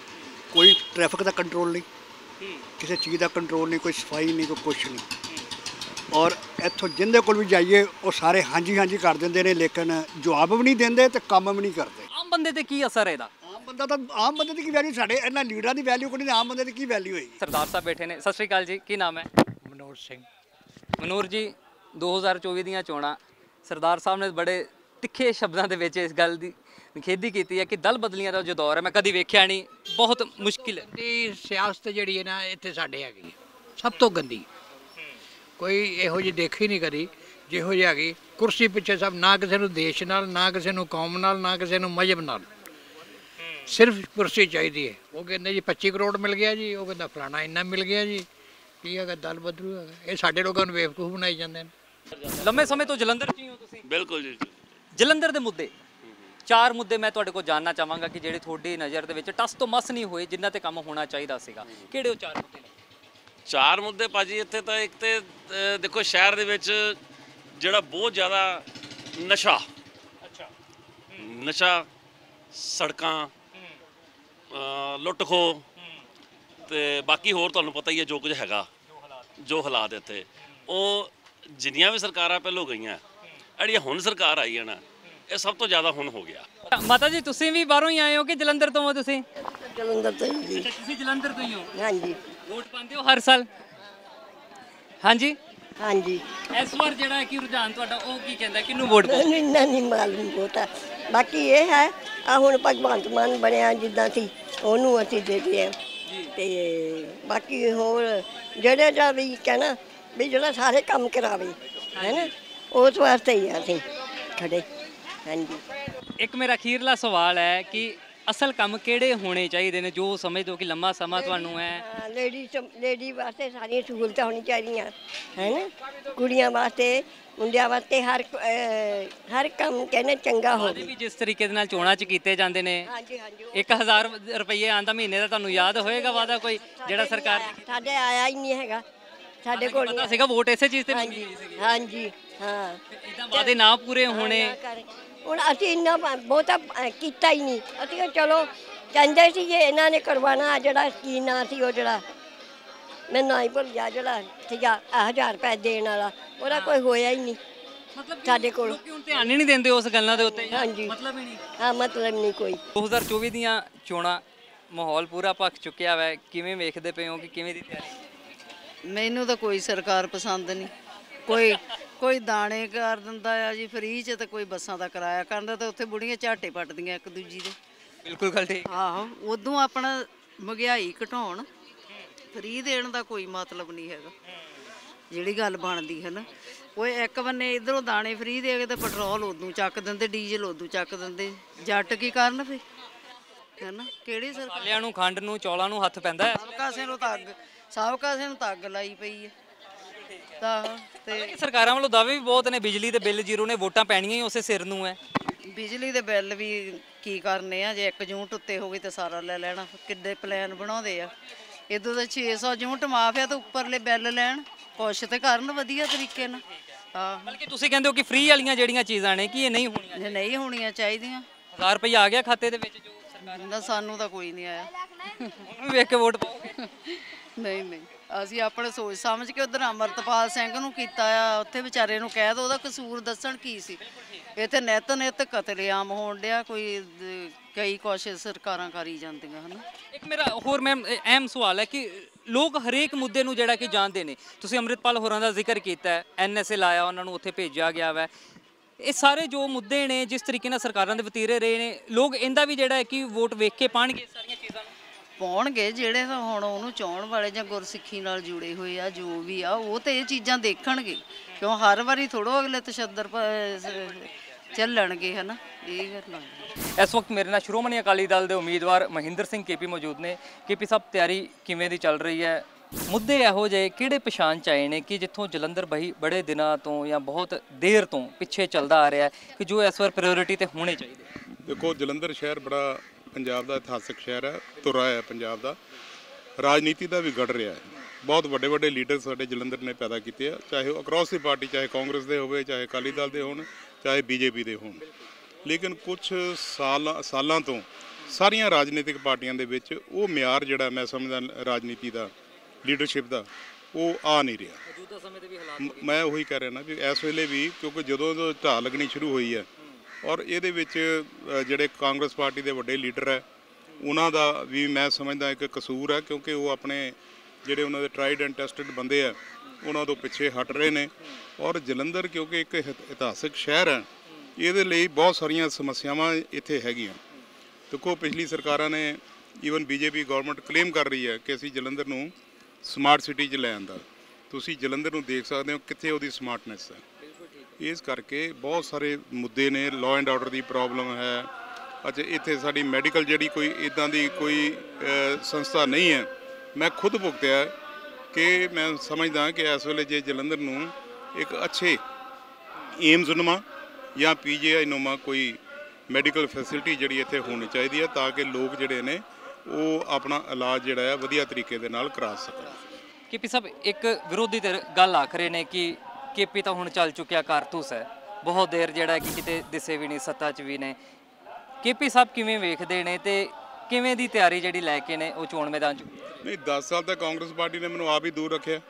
ਕੋਈ ਟ੍ਰੈਫਿਕ ਦਾ ਕੰਟਰੋਲ ਨਹੀਂ, ਕਿਸੇ ਚੀਜ਼ ਦਾ ਕੰਟਰੋਲ ਨਹੀਂ, ਕੋਈ ਸਫਾਈ ਨਹੀਂ, ਕੋਈ ਕੁਛ ਨਹੀਂ। ਔਰ ਇੱਥੋਂ ਜਿੰਦੇ ਕੋਲ ਵੀ ਜਾਈਏ ਉਹ ਸਾਰੇ ਹਾਂਜੀ ਹਾਂਜੀ ਕਰ ਦਿੰਦੇ ਨੇ, ਲੇਕਿਨ ਜਵਾਬ ਵੀ ਨਹੀਂ ਦਿੰਦੇ ਤੇ ਕੰਮ ਵੀ ਨਹੀਂ ਕਰਦੇ। ਆਮ ਬੰਦੇ ਤੇ ਕੀ ਅਸਰ ਹੈ ਇਹਦਾ? ਆਮ ਬੰਦਾ ਤਾਂ ਆਮ ਬੰਦੇ ਦੀ ਕੀ ਵੈਲਿਊ, ਸਾਡੇ ਇਹਨਾਂ ਲੀਡਰਾਂ ਦੀ ਵੈਲਿਊ ਕੋਈ ਨਹੀਂ, ਆਮ ਬੰਦੇ ਦੀ ਕੀ ਵੈਲਿਊ ਹੋਏਗੀ? ਸਰਦਾਰ ਸਾਹਿਬ ਬੈਠੇ ਨੇ। ਸਤਿ ਸ਼੍ਰੀ ਅਕਾਲ ਜੀ, ਕੀ ਨਾਮ ਹੈ? ਮਨੋਜ ਸਿੰਘ। ਮਨੂਰ ਜੀ, ਦੋ ਹਜ਼ਾਰ ਚੌਵੀ ਦੀਆਂ ਚੋਣਾਂ, ਸਰਦਾਰ ਸਾਹਿਬ ਨੇ ਬੜੇ ਤਿੱਖੇ ਸ਼ਬਦਾਂ ਦੇ ਵਿੱਚ ਇਸ ਗੱਲ ਦੀ ਨਿਖੇਧੀ ਕੀਤੀ ਹੈ ਕਿ ਦਲ ਬਦਲੀਆਂ ਦਾ ਜੋ ਦੌਰ ਹੈ ਮੈਂ ਕਦੀ ਵੇਖਿਆ ਨਹੀਂ, ਬਹੁਤ ਮੁਸ਼ਕਿਲ ਹੈ। ਦੀ ਸਿਆਸਤ ਜਿਹੜੀ ਹੈ ਨਾ ਇੱਥੇ ਸਾਡੇ ਹੈਗੀ ਸਭ ਤੋਂ ਗੰਦੀ, ਕੋਈ ਇਹੋ ਜਿਹੀ ਦੇਖੀ ਨਹੀਂ ਕਰੀ ਜਿਹੋ ਜਿਹੀ ਹੈਗੀ। ਕੁਰਸੀ ਪਿੱਛੇ ਸਭ, ਨਾ ਕਿਸੇ ਨੂੰ ਦੇਸ਼ ਨਾਲ, ਨਾ ਕਿਸੇ ਨੂੰ ਕੌਮ ਨਾਲ, ਨਾ ਕਿਸੇ ਨੂੰ ਮਜ਼ਹਬ ਨਾਲ, ਸਿਰਫ ਕੁਰਸੀ ਚਾਹੀਦੀ ਹੈ। ਉਹ ਕਹਿੰਦੇ ਜੀ ਪੱਚੀ ਕਰੋੜ ਮਿਲ ਗਿਆ ਜੀ, ਉਹ ਕਹਿੰਦਾ ਫਲਾਣਾ ਇੰਨਾ ਮਿਲ ਗਿਆ ਜੀ, ਕੀ ਹੈਗਾ ਦਲ ਬਦਲੂ ਹੈਗਾ। ਇਹ ਸਾਡੇ ਲੋਕਾਂ ਨੂੰ ਬੇਵਕੂਫ ਬਣਾਈ ਜਾਂਦੇ ਨੇ। ਲੰਮੇ ਸਮੇਂ ਤੋਂ ਜਲੰਧਰ 'ਚ ਹੀ ਹੋ ਤੁਸੀਂ? ਬਿਲਕੁਲ ਜੀ। ਜਲੰਧਰ ਦੇ ਮੁੱਦੇ, ਚਾਰ ਮੁੱਦੇ ਮੈਂ ਤੁਹਾਡੇ ਕੋਲ ਜਾਣਨਾ ਚਾਹਾਂਗਾ ਕਿ ਜਿਹੜੇ ਤੁਹਾਡੀ ਨਜ਼ਰ ਦੇ ਵਿੱਚ ਟਸ ਤੋਂ ਮਸ ਨਹੀਂ ਹੋਏ, ਜਿਨ੍ਹਾਂ ਤੇ ਕੰਮ ਹੋਣਾ ਚਾਹੀਦਾ ਸੀਗਾ, ਕਿਹੜੇ ਉਹ ਚਾਰ ਮੁੱਦੇ ਨੇ? ਚਾਰ ਮੁੱਦੇ ਭਾਜੀ ਇੱਥੇ ਤਾਂ ਇੱਕ ਤੇ ਅ, ਦੇਖੋ ਸ਼ਹਿਰ ਦੇ ਵਿੱਚ ਜਿਹੜਾ ਬਹੁਤ ਜ਼ਿਆਦਾ ਨਸ਼ਾ, ਅੱਛਾ, ਨਸ਼ਾ, ਸੜਕਾਂ, ਲੁੱਟ ਖੋਹ, ਤੇ ਬਾਕੀ ਹੋਰ ਤੁਹਾਨੂੰ ਪਤਾ ਹੀ ਹੈ ਜੋ ਕੁਝ ਹੈਗਾ, ਜੋ ਹਾਲਾਤ ਇੱਥੇ, ਉਹ ਜਿੰਨੀਆਂ ਵੀ ਸਰਕਾਰਾਂ ਪਹਿਲੋਂ ਗਈਆਂ, ਜਿਹੜੀਆਂ ਹੁਣ ਸਰਕਾਰ ਆਈ ਹੈ ਨਾ, ਇਹ ਸਭ ਤੋਂ ਜ਼ਿਆਦਾ ਹੁਣ ਹੋ ਗਿਆ। ਮਾਤਾ ਜੀ, ਤੁਸੀਂ ਵੀ ਬਾਹਰੋਂ ਹੀ ਆਏ ਹੋ ਕਿ ਜਲੰਧਰ ਤੋਂ ਹੋ ਤੁਸੀਂ? ਜਲੰਧਰ ਤੋਂ ਹੀ ਜੀ। ਤੁਸੀਂ ਜਲੰਧਰ ਤੋਂ ਹੀ ਹੋ? ਹਾਂਜੀ। ਵੋਟ ਪਾਉਂਦੇ ਹੋ ਹਰ ਸਾਲ? ਹਾਂਜੀ ਹਾਂਜੀ। ਇਸ ਵਾਰ ਜਿਹੜਾ ਕਿ ਰੁਝਾਨ ਤੁਹਾਡਾ ਉਹ ਕੀ ਕਹਿੰਦਾ, ਕਿਹਨੂੰ ਵੋਟ ਪਾਓ? ਮੈਨੂੰ ਇੰਨਾ ਨਹੀਂ ਮਾਲੂਮ ਬਹੁਤਾ, ਬਾਕੀ ਇਹ ਹੈ ਆ ਹੁਣ ਭਗਵੰਤ ਮਾਨ ਬਣਿਆ ਜਿੱਦਾਂ ਸੀ ਉਹਨੂੰ ਅਸੀਂ ਦੇ ਦਿਆ, ਤੇ ਬਾਕੀ ਹੋਰ ਜਿਹੜੇ ਦਾ ਵੀ ਕਹਿਣਾ ਵੀ ਜਿਹੜਾ ਸਾਰੇ ਕੰਮ ਕਰਾਵੇ ਹੈ ਨਾ, ਉਸ ਵਾਸਤੇ ਹੀ ਅਸੀਂ ਖੜੇ। ਹਾਂਜੀ। ਇੱਕ ਮੇਰਾ ਅਖੀਰਲਾ ਸਵਾਲ ਹੈ ਕਿ ਅਸਲ ਕੰਮ ਕਿਹੜੇ ਹੋਣੇ ਚਾਹੀਦੇ ਨੇ ਜੋ ਸਮਝਦੇ ਹੋ ਕਿ ਲੰਮਾ ਸਮਾਂ ਤੁਹਾਨੂੰ ਹੈ? ਲੇਡੀ ਲੇਡੀ ਵਾਸਤੇ ਸਾਰੀਆਂ ਸਹੂਲਤਾਂ ਹੋਣੀ ਚਾਹੀਦੀਆਂ ਹੈ ਨਾ, ਕੁੜੀਆਂ ਵਾਸਤੇ, ਮੁੰਡਿਆਂ ਵਾਸਤੇ, ਹਰ ਹਰ ਕੰਮ ਕਹਿੰਦੇ ਚੰਗਾ ਹੋਵੇ। ਵੀ ਜਿਸ ਤਰੀਕੇ ਦੇ ਨਾਲ ਚੋਣਾਂ 'ਚ ਕੀਤੇ ਜਾਂਦੇ ਨੇ, ਹਾਂਜੀ ਹਾਂਜੀ, ਇੱਕ ਹਜ਼ਾਰ ਰੁਪਏ ਆਉਂਦਾ ਮਹੀਨੇ ਦਾ, ਤੁਹਾਨੂੰ ਯਾਦ ਹੋਏਗਾ ਵਾਅਦਾ ਕੋਈ ਜਿਹੜਾ ਸਰਕਾਰ ਨੇ? ਸਾਡੇ ਆਇਆ ਹੀ ਨਹੀਂ ਹੈਗਾ, ਸਾਡੇ ਕੋਲ ਪਤਾ ਸੀਗਾ ਵੋਟ ਇਸੇ ਚੀਜ਼ ਤੇ ਹਾਂਜੀ ਹਾਂਜੀ। ਹਾਂ, ਇਦਾਂ ਵਾਅਦੇ ਨਾ ਪੂਰੇ ਹੋਣੇ। ਹੁਣ ਅਸੀਂ ਇੰਨਾ ਬਹੁਤਾ ਕੀਤਾ ਹੀ ਨਹੀਂ, ਅਸੀਂ ਚਲੋ ਕਹਿੰਦੇ ਸੀ ਜੇ ਇਹਨਾਂ ਨੇ ਕਰਵਾਉਣਾ, ਜਿਹੜਾ ਕੀ ਨਾਂ ਸੀ ਉਹ, ਜਿਹੜਾ ਮੈਨੂੰ ਨਾ ਹੀ ਭੁੱਲ ਗਿਆ, ਜਿਹੜਾ ਸੀਗਾ ਹਜ਼ਾਰ ਰੁਪਏ ਦੇਣ ਵਾਲਾ, ਉਹਦਾ ਕੋਈ ਹੋਇਆ ਹੀ ਨਹੀਂ ਸਾਡੇ ਕੋਲ। ਕਿਉਂ ਧਿਆਨ ਹੀ ਨਹੀਂ ਦਿੰਦੇ ਉਸ ਗੱਲਾਂ ਦੇ ਉੱਤੇ? ਹਾਂਜੀ, ਮਤਲਬ ਹੀ ਨਹੀਂ। ਹਾਂ, ਮਤਲਬ ਨਹੀਂ ਕੋਈ। ਦੋ ਹਜ਼ਾਰ ਚੌਵੀ ਦੀਆਂ ਚੋਣਾਂ, ਮਾਹੌਲ ਪੂਰਾ ਭਖ ਚੁੱਕਿਆ ਵਾ, ਕਿਵੇਂ ਵੇਖਦੇ ਪਏ ਹੋ ਕਿ ਕਿਵੇਂ ਦੀ ਤਿਆਰੀ? ਮੈਨੂੰ ਤਾਂ ਕੋਈ ਸਰਕਾਰ ਪਸੰਦ ਨਹੀਂ, ਕੋਈ ਕੋਈ ਦਾਣੇ ਕਰ ਦਿੰਦਾ ਆ ਜੀ ਫਰੀ 'ਚ, ਤੇ ਕੋਈ ਬੱਸਾਂ ਦਾ ਕਿਰਾਇਆ ਕਰਦਾ, ਤੇ ਉੱਥੇ ਬੁੜੀਆਂ ਝਾਟੇ ਪੱਟਦੀਆਂ ਇੱਕ ਦੂਜੀ ਦੇ। ਬਿਲਕੁਲ ਗੱਲ ਠੀਕ। ਆਹੋ, ਉਦੋਂ ਆਪਣਾ ਮਹਿੰਗਾਈ ਘਟਾਉਣ, ਫਰੀ ਦੇਣ ਦਾ ਕੋਈ ਮਤਲਬ ਨਹੀਂ ਹੈਗਾ ਜਿਹੜੀ ਗੱਲ ਬਣਦੀ ਹੈ ਨਾ। ਉਹ ਇੱਕ ਬੰਨੇ ਇਧਰੋਂ ਦਾਣੇ ਫਰੀ ਦੇ ਕੇ ਤੇ ਪੈਟਰੋਲ ਉਦੋਂ ਚੱਕ ਦਿੰਦੇ, ਡੀਜ਼ਲ ਉਦੋਂ ਚੱਕ ਦਿੰਦੇ, ਜੱਟ ਕੀ ਕਰਨ ਫਿਰ ਹੈ ਨਾ? ਕਿਹੜੀ ਸਰਕਾਰ ਨੂੰ, ਖੰਡ ਨੂੰ, ਚੌਲਾਂ ਨੂੰ ਹੱਥ ਪੈਂਦਾ ਹੈ। ਸਭ ਕਾਸੇ ਨੂੰ ਤੱਗ, ਸਭ ਕਾਸੇ ਨੂੰ ਤੱਗ ਲਾਈ ਪਈ ਹੈ ਤਾਂ। ਤੇ ਸਰਕਾਰਾਂ ਵੱਲੋਂ ਦਾਅਵੇ ਵੀ ਬਹੁਤ ਨੇ, ਬਿਜਲੀ ਦੇ ਬਿੱਲ ਜ਼ੀਰੋ ਨੇ, ਵੋਟਾਂ ਪੈਣੀਆਂ ਹੀ ਉਸੇ ਸਿਰ ਨੂੰ ਹੈ। ਬਿਜਲੀ ਦੇ ਬਿੱਲ ਵੀ ਕੀ ਕਰਨੇ ਆ, ਜੇ ਇੱਕ ਯੂਨਿਟ ਉੱਤੇ ਹੋ ਗਈ ਤਾਂ ਸਾਰਾ ਲੈ ਲੈਣਾ। ਕਿੱਡੇ ਪਲਾਨ ਬਣਾਉਂਦੇ ਆ, ਇਦੋਂ ਤਾਂ ਛੇ ਸੌ ਯੂਨਿਟ ਮਾਫ ਆ, ਤਾਂ ਉੱਪਰਲੇ ਬਿੱਲ ਲੈਣ, ਕੁਛ ਤੇ ਕਰਨ ਵਧੀਆ ਤਰੀਕੇ ਨਾਲ। ਹਾਂ, ਬਲਕਿ ਤੁਸੀਂ ਕਹਿੰਦੇ ਹੋ ਕਿ ਫ੍ਰੀ ਵਾਲੀਆਂ ਜਿਹੜੀਆਂ ਚੀਜ਼ਾਂ ਨੇ ਕਿ ਇਹ ਨਹੀਂ ਹੋਣੀਆਂ? ਨਹੀਂ ਹੋਣੀਆਂ ਚਾਹੀਦੀਆਂ। ਹਜ਼ਾਰ ਰੁਪਈਆ ਆ ਗਿਆ ਖਾਤੇ ਦੇ ਵਿੱਚ ਜੋ ਸਰਕਾਰ ਦਾ, ਸਾਨੂੰ ਤਾਂ ਕੋਈ ਨਹੀਂ ਆਇਆ। ਉਹਨੂੰ ਵੇਖ ਕੇ ਵੋਟ ਪਾਓਗੇ? ਨਹੀਂ ਨਹੀਂ, ਅਸੀਂ ਆਪਣੇ ਸੋਚ ਸਮਝ ਕੇ ਉਧਰ ਅਮਰਤਪਾਲ ਸਿੰਘ ਨੂੰ ਕੀਤਾ ਆ, ਉੱਥੇ ਵਿਚਾਰੇ ਨੂੰ ਕਹਿ ਦੋ ਉਹਦਾ ਕਸੂਰ ਦੱਸਣ ਕੀ ਸੀ। ਇੱਥੇ ਨਿੱਤ ਨਿੱਤ ਕਤਲੇਆਮ ਹੋਣ ਡਿਆ, ਕੋਈ ਕਈ ਕੁਛ ਸਰਕਾਰਾਂ ਕਰੀ ਜਾਂਦੀਆਂ ਹਨ। ਇੱਕ ਮੇਰਾ ਹੋਰ ਮੈਮ ਅਹਿਮ ਸਵਾਲ ਹੈ ਕਿ ਲੋਕ ਹਰੇਕ ਮੁੱਦੇ ਨੂੰ ਜਿਹੜਾ ਕਿ ਜਾਣਦੇ ਨੇ, ਤੁਸੀਂ ਅੰਮ੍ਰਿਤਪਾਲ ਹੋਰਾਂ ਦਾ ਜ਼ਿਕਰ ਕੀਤਾ ਹੈ, ਐਨ ਐਸ ਏ ਲਾਇਆ, ਉਹਨਾਂ ਨੂੰ ਉੱਥੇ ਭੇਜਿਆ ਗਿਆ ਵਾ, ਇਹ ਸਾਰੇ ਜੋ ਮੁੱਦੇ ਨੇ, ਜਿਸ ਤਰੀਕੇ ਨਾਲ ਸਰਕਾਰਾਂ ਦੇ ਵਤੀਰੇ ਰਹੇ ਨੇ, ਲੋਕ ਇਹਦਾ ਵੀ ਜਿਹੜਾ ਹੈ ਕਿ ਵੋਟ ਵੇਖ ਕੇ ਪਾਣਗੇ ਸਾਰੀਆਂ ਚੀਜ਼ਾਂ ਨੂੰ? ਪਾਉਣਗੇ ਜਿਹੜੇ ਤਾਂ ਹੁਣ ਉਹਨੂੰ ਚਾਹੁਣ ਵਾਲੇ ਜਾਂ ਗੁਰਸਿੱਖੀ ਨਾਲ ਜੁੜੇ ਹੋਏ ਆ, ਜੋ ਵੀ ਆ, ਉਹ ਤੇ ਇਹ ਚੀਜ਼ਾਂ ਦੇਖਣਗੇ, ਕਿਉਂ ਹਰ ਵਾਰੀ ਥੋੜੋ ਅਗਲੇ ਤਸ਼ੱਦਦ ਚੱਲਣਗੇ, ਹੈ ਨਾ, ਇਹ ਗੱਲ। ਇਸ ਵਕਤ ਮੇਰੇ ਨਾਲ ਸ਼੍ਰੋਮਣੀ ਅਕਾਲੀ ਦਲ ਦੇ ਉਮੀਦਵਾਰ ਮਹਿੰਦਰ ਸਿੰਘ ਕੇਪੀ ਮੌਜੂਦ ਨੇ। ਕੇਪੀ ਸਾਹਿਬ, ਤਿਆਰੀ ਕਿਵੇਂ ਦੀ ਚੱਲ ਰਹੀ ਹੈ? ਮੁੱਦੇ ਇਹੋ ਜਿਹੇ ਕਿਹੜੇ ਪਛਾਣ 'ਚ ਆਏ ਨੇ ਕਿ ਜਿੱਥੋਂ ਜਲੰਧਰ ਬਈ ਬੜੇ ਦਿਨਾਂ ਤੋਂ ਜਾਂ ਬਹੁਤ ਦੇਰ ਤੋਂ ਪਿੱਛੇ ਚੱਲਦਾ ਆ ਰਿਹਾ ਕਿ ਜੋ ਇਸ ਵਾਰ ਪ੍ਰਾਇੋਰਟੀ ਤੇ ਹੋਣੇ ਚਾਹੀਦੇ? ਦੇਖੋ, ਜਲੰਧਰ ਸ਼ਹਿਰ ਬੜਾ ਪੰਜਾਬ ਦਾ ਇਤਿਹਾਸਕ ਸ਼ਹਿਰ ਹੈ, ਤੁਰਾ ਹੈ ਪੰਜਾਬ ਦਾ, ਰਾਜਨੀਤੀ ਦਾ ਵੀ ਗੜ ਰਿਹਾ ਹੈ। ਬਹੁਤ ਵੱਡੇ ਵੱਡੇ ਲੀਡਰ ਸਾਡੇ ਜਲੰਧਰ ਨੇ ਪੈਦਾ ਕੀਤੇ ਆ, ਚਾਹੇ ਉਹ ਅਕਰੋਸ ਦੀ ਪਾਰਟੀ, ਚਾਹੇ ਕਾਂਗਰਸ ਦੇ ਹੋਵੇ, ਚਾਹੇ ਅਕਾਲੀ ਦਲ ਦੇ ਹੋਣ, ਚਾਹੇ ਬੀਜੇਪੀ ਦੇ ਹੋਣ। ਲੇਕਿਨ ਕੁਝ ਸਾਲ ਸਾਲਾਂ ਤੋਂ ਸਾਰੀਆਂ ਰਾਜਨੀਤਿਕ ਪਾਰਟੀਆਂ ਦੇ ਵਿੱਚ ਉਹ ਮਿਆਰ ਜਿਹੜਾ ਮੈਂ ਸਮਝਦਾ ਰਾਜਨੀਤੀ ਦਾ ਲੀਡਰਸ਼ਿਪ ਦਾ ਉਹ ਆ ਨਹੀਂ ਰਿਹਾ। ਮੌਜੂਦਾ ਸਮੇਂ ਤੇ ਵੀ ਹਾਲਾਤ ਮ- ਮੈਂ ਉਹੀ ਕਹਿ ਰਿਹਾ ਨਾ ਵੀ ਇਸ ਵੇਲੇ ਵੀ ਕਿਉਂਕਿ ਜਦੋਂ ਤੋਂ ਢਾਹ ਲੱਗਣੀ ਸ਼ੁਰੂ ਹੋਈ ਹੈ ਔਰ ਇਹਦੇ ਵਿੱਚ ਅ, ਜਿਹੜੇ ਕਾਂਗਰਸ ਪਾਰਟੀ ਦੇ ਵੱਡੇ ਲੀਡਰ ਹੈ ਉਹਨਾਂ ਦਾ ਵੀ ਮੈਂ ਸਮਝਦਾ ਇੱਕ ਕਸੂਰ ਹੈ, ਕਿਉਂਕਿ ਉਹ ਆਪਣੇ ਜਿਹੜੇ ਉਹਨਾਂ ਦੇ ਟਰਾਈਡ ਐਂਡ ਟੈਸਟਡ ਬੰਦੇ ਆ ਉਹਨਾਂ ਤੋਂ ਪਿੱਛੇ ਹਟ ਰਹੇ ਨੇ। ਔਰ ਜਲੰਧਰ ਕਿਉਂਕਿ ਇੱਕ ਇਤ- ਇਤਿਹਾਸਕ ਸ਼ਹਿਰ ਹੈ, ਇਹਦੇ ਲਈ ਬਹੁਤ ਸਾਰੀਆਂ ਸਮੱਸਿਆਵਾਂ ਇੱਥੇ ਹੈਗੀਆਂ। ਦੇਖੋ ਪਿਛਲੀ ਸਰਕਾਰਾਂ ਨੇ ਈਵਨ ਬੀਜੇਪੀ ਗਵਰਨਮੈਂਟ ਕਲੇਮ ਕਰ ਰਹੀ ਹੈ ਕਿ ਅਸੀਂ ਜਲੰਧਰ ਨੂੰ ਸਮਾਰਟ ਸਿਟੀ 'ਚ ਲੈ ਆਂਦਾ। ਤੁਸੀਂ ਜਲੰਧਰ ਨੂੰ ਦੇਖ ਸਕਦੇ ਹੋ ਕਿੱਥੇ ਉਹਦੀ ਸਮਾਰਟਨੈਸ ਹੈ। ਇਸ ਕਰਕੇ ਬਹੁਤ ਸਾਰੇ ਮੁੱਦੇ ਨੇ, ਲਾਅ ਐਂਡ ਆਰਡਰ ਦੀ ਪ੍ਰੋਬਲਮ ਹੈ। ਅੱਛਾ ਇੱਥੇ ਸਾਡੀ ਮੈਡੀਕਲ ਜਿਹੜੀ ਕੋਈ ਇੱਦਾਂ ਦੀ ਕੋਈ ਅ, ਸੰਸਥਾ ਨਹੀਂ ਹੈ। ਮੈਂ ਖੁਦ ਭੁਗਤਿਆ ਕਿ ਮੈਂ ਸਮਝਦਾ ਕਿ ਇਸ ਵੇਲੇ ਜੇ ਜਲੰਧਰ ਨੂੰ ਇੱਕ ਅੱਛੇ ਏਮਜ਼ ਨੁਮਾ ਜਾਂ ਪੀਜੀਆਈ ਨੁਮਾ ਕੋਈ ਮੈਡੀਕਲ ਫੈਸਿਲਿਟੀ ਜਿਹੜੀ ਇੱਥੇ ਹੋਣੀ ਚਾਹੀਦੀ ਹੈ ਤਾਂ ਕਿ ਲੋਕ ਜਿਹੜੇ ਨੇ ਉਹ ਆਪਣਾ ਇਲਾਜ ਜਿਹੜਾ ਹੈ ਵਧੀਆ ਤਰੀਕੇ ਦੇ ਨਾਲ ਕਰਾ ਸਕਣ। ਕੇਪੀ ਸਾਹਿਬ ਇੱਕ ਵਿਰੋਧੀ ਧਿਰ ਗੱਲ ਆਖ ਰਹੇ ਨੇ ਕਿ ਕੇਪੀ ਤਾਂ ਹੁਣ ਚੱਲ ਚੁੱਕਿਆ ਕਾਰਤੂਸ ਹੈ, ਬਹੁਤ ਦੇਰ ਜਿਹੜਾ ਕਿ ਕਿਤੇ ਦਿਸੇ ਵੀ ਨਹੀਂ, ਸੱਤਾ 'ਚ ਵੀ ਨੇ। ਕੇਪੀ ਸਾਹਿਬ ਕਿਵੇਂ ਵੇਖਦੇ ਨੇ ਤੇ ਕਿਵੇਂ ਦੀ ਤਿਆਰੀ ਜਿਹੜੀ ਲੈ ਕੇ ਨੇ ਉਹ ਚੋਣ ਮੈਦਾਨ 'ਚ? ਨਹੀਂ ਦਸ ਸਾਲ ਤੱਕ ਕਾਂਗਰਸ ਪਾਰਟੀ ਨੇ ਮੈਨੂੰ ਆਪ ਹੀ ਦੂਰ ਰੱਖਿਆ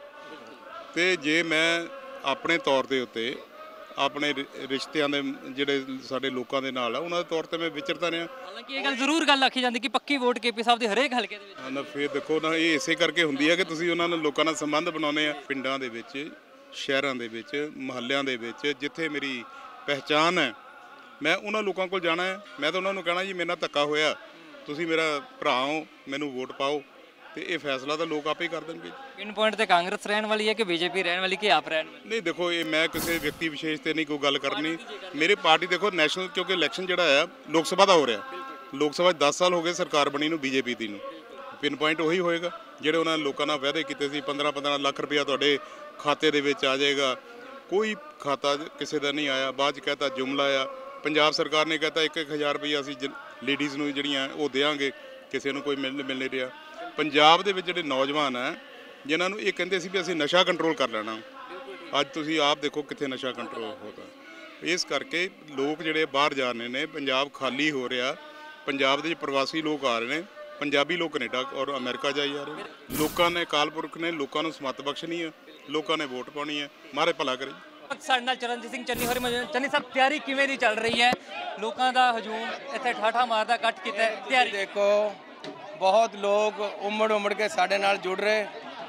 ਤੇ ਜੇ ਮੈਂ ਆਪਣੇ ਤੌਰ ਦੇ ਉੱਤੇ ਆਪਣੇ ਰਿ- ਰਿਸ਼ਤਿਆਂ ਦੇ ਜਿਹੜੇ ਸਾਡੇ ਲੋਕਾਂ ਦੇ ਨਾਲ ਆ ਉਹਨਾਂ ਦੇ ਤੌਰ ਤੇ ਮੈਂ ਵਿਚਰਦਾ ਰਿਹਾ। ਹਾਲਾਂਕਿ ਇਹ ਗੱਲ ਜ਼ਰੂਰ ਗੱਲ ਆਖੀ ਜਾਂਦੀ ਕਿ ਪੱਕੀ ਵੋਟ ਕੇਪੀ ਸਾਹਿਬ ਦੇ ਹਰੇਕ ਹਲਕੇ ਦੇ ਵਿੱਚ। ਹਾਂ ਨਾ ਫਿਰ ਦੇਖੋ ਨਾ ਇਹ ਇਸੇ ਕਰਕੇ ਹੁੰਦੀ ਹੈ ਕਿ ਤੁਸੀਂ ਉਹਨਾਂ ਨਾਲ ਲੋਕਾਂ ਨਾਲ ਸੰਬੰਧ ਬਣਾਉਂਦੇ ਆ। ਪਿੰਡਾਂ ਦੇ ਵਿੱਚ, ਸ਼ਹਿਰਾਂ ਦੇ ਵਿੱਚ, ਮੁਹੱਲਿਆਂ ਦੇ ਵਿੱਚ ਜਿੱਥੇ ਮੇਰੀ ਪਹਿਚਾਣ ਹੈ ਮੈਂ ਉਹਨਾਂ ਲੋਕਾਂ ਕੋਲ ਜਾਣਾ ਹੈ। ਮੈਂ ਤਾਂ ਉਹਨਾਂ ਨੂੰ ਕਹਿਣਾ ਜੀ ਮੇਰੇ ਨਾਲ ਧੱਕਾ ਹੋਇਆ, ਤੁਸੀਂ ਮੇਰਾ ਭਰਾ ਹੋ, ਮੈਨੂੰ ਵੋਟ ਪਾਓ ਤੇ ਇਹ ਫੈਸਲਾ ਤਾਂ ਲੋਕ ਆਪੇ ਕਰ ਦੇਣਗੇ। ਪਿੰਨ ਪੁਆਇੰਟ ਤੇ ਕਾਂਗਰਸ ਰਹਿਣ ਵਾਲੀ ਹੈ ਕਿ ਬੀਜੇਪੀ ਰਹਿਣ ਵਾਲੀ ਕਿ ਆਪ ਰਹਿਣ ਵਾਲੀ? ਨਹੀਂ ਦੇਖੋ ਇਹ ਮੈਂ ਕਿਸੇ ਵਿਅਕਤੀ ਵਿਸ਼ੇਸ਼ ਤੇ ਨਹੀਂ ਕੋਈ ਗੱਲ ਕਰਨੀ। ਮੇਰੇ ਪਾਰਟੀ ਦੇਖੋ ਨੈਸ਼ਨਲ ਕਿਉਂਕਿ ਇਲੈਕਸ਼ਨ ਜਿਹੜਾ ਆ ਲੋਕ ਸਭਾ ਦਾ ਹੋ ਰਿਹਾ। ਲੋਕ ਸਭਾ 'ਚ ਦਸ ਸਾਲ ਹੋ ਗਏ ਸਰਕਾਰ ਬਣੀ ਨੂੰ ਬੀਜੇਪੀ ਦੀ ਨੂੰ। ਪਿੰਨ ਪੁਆਇੰਟ ਉਹੀ ਹੋਏਗਾ ਜਿਹੜੇ ਉਹਨਾਂ ਨੇ ਲੋਕਾਂ ਨਾਲ ਵਾਅਦੇ ਕੀਤੇ ਸੀ ਪੰਦਰਾਂ ਪੰਦਰਾਂ ਲੱਖ ਰੁਪਇਆ ਤੁਹਾਡੇ ਖਾਤੇ ਦੇ ਵਿੱਚ ਆ ਜਾਏਗਾ। ਕੋਈ ਖਾਤਾ ਕਿਸੇ ਦਾ ਨਹੀਂ ਆਇਆ। ਬਾਅਦ 'ਚ ਕਹਤਾ ਜੁਮਲਾ ਆ। ਪੰਜਾਬ ਸਰਕਾਰ ਨੇ ਕਹਤਾ ਇੱਕ ਇੱਕ ਹਜ਼ਾਰ ਰੁਪਇਆ ਅਸੀਂ ਲੇਡੀਜ਼ ਨੂੰ ਜਿਹੜੀਆਂ ਉਹ ਦੇਵਾਂਗੇ, ਕਿਸੇ ਨੂੰ ਕੋਈ ਮਿਲ ਮਿਲ ਨਹੀਂ ਰਿਹਾ। ਪੰਜਾਬ ਦੇ ਵਿੱਚ ਜਿਹੜੇ ਨੌਜਵਾਨ ਆ ਜਿਨ੍ਹਾਂ ਨੂੰ ਇਹ ਕਹਿੰਦੇ ਸੀ ਵੀ ਅਸੀਂ ਨਸ਼ਾ ਕੰਟਰੋਲ ਕਰ ਲੈਣਾ, ਅੱਜ ਤੁਸੀਂ ਆਪ ਦੇਖੋ ਕਿੱਥੇ ਨਸ਼ਾ ਕੰਟਰੋਲ ਹੋਦਾ। ਇਸ ਕਰਕੇ ਲੋਕ ਜਿਹੜੇ ਬਾਹਰ ਜਾ ਰਹੇ ਨੇ, ਪੰਜਾਬ ਖਾਲੀ ਹੋ ਰਿਹਾ। ਪੰਜਾਬ ਦੇ ਵਿੱਚ ਪ੍ਰਵਾਸੀ ਲੋਕ ਆ ਰਹੇ ਨੇ, ਪੰਜਾਬੀ ਲੋਕ ਕੈਨੇਡਾ ਔਰ ਅਮਰੀਕਾ ਜਾਈ ਜਾ ਰਹੇ ਨੇ। ਲੋਕਾਂ ਨੇ ਅਕਾਲ ਪੁਰਖ ਨੇ ਲੋਕਾਂ ਨੂੰ ਸਮੱਤ ਬਖਸ਼ਣੀ ਹੈ, ਲੋਕਾਂ ਨੇ ਵੋਟ ਪਾਉਣੀ ਹੈ। ਮਾਰੇ ਭਲਾ ਕਰੇ। ਸਾਡੇ ਨਾਲ ਚਰਨਜੀਤ ਸਿੰਘ ਚੰਨੀ ਹੋਰੀ ਮੌਜੂਦ। ਚੰਨੀ ਸਾਹਿਬ ਤਿਆਰੀ ਕਿਵੇਂ ਦੀ ਚੱਲ ਰਹੀ ਹੈ? ਲੋਕਾਂ ਦਾ ਹਜੂਮ ਇੱਥੇ ਠਾਠਾ ਮਾਰਦਾ ਇਕੱਠ ਕੀਤਾ ਹੈ, ਤਿਆਰੀ ਦੇਖੋ ਬਹੁਤ ਲੋਕ ਉਮੜ ਉਮੜ ਕੇ ਸਾਡੇ ਨਾਲ ਜੁੜ ਰਹੇ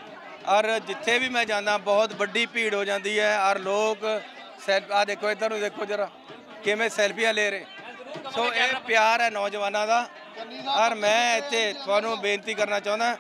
ਔਰ ਜਿੱਥੇ ਵੀ ਮੈਂ ਜਾਂਦਾ ਬਹੁਤ ਵੱਡੀ ਭੀੜ ਹੋ ਜਾਂਦੀ ਹੈ ਔਰ ਲੋਕ ਸੈਲਫ ਆ ਦੇਖੋ ਇੱਧਰ ਨੂੰ ਦੇਖੋ ਜਰਾ ਕਿਵੇਂ ਸੈਲਫੀਆਂ ਲੈ ਰਹੇ। ਸੋ ਇਹ ਪਿਆਰ ਹੈ ਨੌਜਵਾਨਾਂ ਦਾ ਔਰ ਮੈਂ ਇੱਥੇ ਤੁਹਾਨੂੰ ਬੇਨਤੀ ਕਰਨਾ ਚਾਹੁੰਦਾ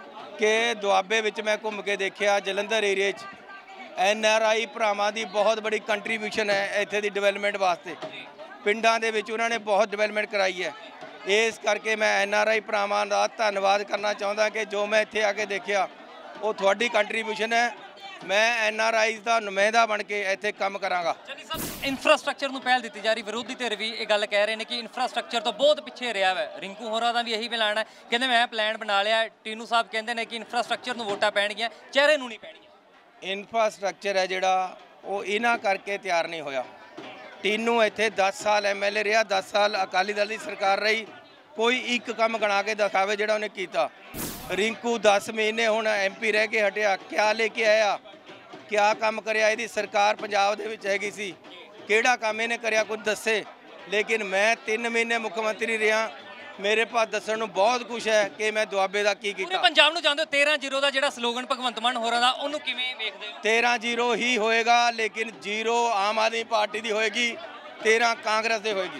ਕਿ ਦੁਆਬੇ ਵਿੱਚ ਮੈਂ ਘੁੰਮ ਕੇ ਦੇਖਿਆ ਜਲੰਧਰ ਏਰੀਏ 'ਚ ਐਨ ਆਰ ਆਈ ਭਰਾਵਾਂ ਦੀ ਬਹੁਤ ਬੜੀ ਕੰਟਰੀਬਿਊਸ਼ਨ ਹੈ ਇੱਥੇ ਦੀ ਡਿਵੈਲਪਮੈਂਟ ਵਾਸਤੇ। ਪਿੰਡਾਂ ਦੇ ਵਿੱਚ ਉਹਨਾਂ ਨੇ ਬਹੁਤ ਡਿਵੈਲਪਮੈਂਟ ਕਰਾਈ ਹੈ। ਇਸ ਕਰਕੇ ਮੈਂ ਐਨ ਆਰ ਆਈ ਭਰਾਵਾਂ ਦਾ ਧੰਨਵਾਦ ਕਰਨਾ ਚਾਹੁੰਦਾ ਕਿ ਜੋ ਮੈਂ ਇੱਥੇ ਆ ਕੇ ਦੇਖਿਆ ਉਹ ਤੁਹਾਡੀ ਕੰਟਰੀਬਿਊਸ਼ਨ ਹੈ। ਮੈਂ ਐਨ ਆਰ ਆਈ ਦਾ ਨੁਮਾਇੰਦਾ ਬਣ ਕੇ ਇੱਥੇ ਕੰਮ ਕਰਾਂਗਾ। ਇਨਫਰਾਸਟ੍ਰਕਚਰ ਨੂੰ ਪਹਿਲ ਦਿੱਤੀ ਜਾ ਰਹੀ। ਵਿਰੋਧੀ ਧਿਰ ਵੀ ਇਹ ਗੱਲ ਕਹਿ ਰਹੇ ਨੇ ਕਿ ਇਨਫਰਾਸਟ੍ਰਕਚਰ ਤੋਂ ਬਹੁਤ ਪਿੱਛੇ ਰਿਹਾ ਹੈ। ਰਿੰਕੂ ਹੋਰਾਂ ਦਾ ਵੀ ਇਹੀ ਪਲਾਨ ਹੈ, ਕਹਿੰਦੇ ਮੈਂ ਪਲਾਨ ਬਣਾ ਲਿਆ। ਟੀਨੂ ਸਾਹਿਬ ਕਹਿੰਦੇ ਨੇ ਕਿ ਇਨਫਰਾਸਟ੍ਰਕਚਰ ਨੂੰ ਵੋਟਾਂ ਪੈਣਗੀਆਂ, ਚਿਹਰੇ ਨੂੰ ਨਹੀਂ ਪੈਣਗੀਆਂ। ਇਨਫਰਾਸਟ੍ਰਕਚਰ ਹੈ ਜਿਹੜਾ ਉਹ ਇਹਨਾਂ ਕਰਕੇ ਤਿਆਰ ਨਹੀਂ ਹੋਇਆ। ਟੀਨੂ ਇੱਥੇ ਦਸ ਸਾਲ ਐਮ ਐਲ ਏ ਰਿਹਾ, ਦਸ ਸਾਲ ਅਕਾਲੀ ਦਲ ਦੀ ਸਰਕਾਰ ਰਹੀ, ਕੋਈ ਇੱਕ ਕੰਮ ਗਣਾ ਕੇ ਦਿਖਾਵੇ ਜਿਹੜਾ ਉਹਨੇ ਕੀਤਾ। ਰਿੰਕੂ ਦਸ ਮਹੀਨੇ ਹੁਣ ਐਮ ਪੀ ਰਹਿ ਕੇ ਹਟਿਆ, ਕਿਆ ਲੈ ਕੇ ਆਇਆ, ਕਿਆ ਕੰਮ ਕਰਿਆ? ਇਹਦੀ ਸਰਕਾਰ ਪੰਜਾਬ ਦੇ ਵਿੱਚ ਹੈਗੀ ਸੀ, ਕਿਹੜਾ ਕੰਮ ਇਹਨੇ ਕਰਿਆ ਕੁਝ ਦੱਸੇ। ਲੇਕਿਨ ਮੈਂ ਤਿੰਨ ਮਹੀਨੇ ਮੁੱਖ ਮੰਤਰੀ ਰਿਹਾ, ਮੇਰੇ ਪਾਸ ਦੱਸਣ ਨੂੰ ਬਹੁਤ ਕੁਝ ਹੈ ਕਿ ਮੈਂ ਦੁਆਬੇ ਦਾ ਕੀ ਕੀਤਾ। ਪੰਜਾਬ ਨੂੰ ਜਾਣਦੇ ਹੋ ਤੇਰਾਂ ਜ਼ੀਰੋ ਦਾ ਜਿਹੜਾ ਸਲੋਗਨ ਭਗਵੰਤ ਮਾਨ ਹੋਰਾਂ ਦਾ, ਉਹਨੂੰ ਕਿਵੇਂ ਵੇਖਦੇ ਹੋ? ਤੇਰਾਂ ਜ਼ੀਰੋ ਹੀ ਹੋਏਗਾ, ਲੇਕਿਨ ਜ਼ੀਰੋ ਆਮ ਆਦਮੀ ਪਾਰਟੀ ਦੀ ਹੋਏਗੀ, ਤੇਰਾਂ ਕਾਂਗਰਸ ਦੇ ਹੋਏਗੀ।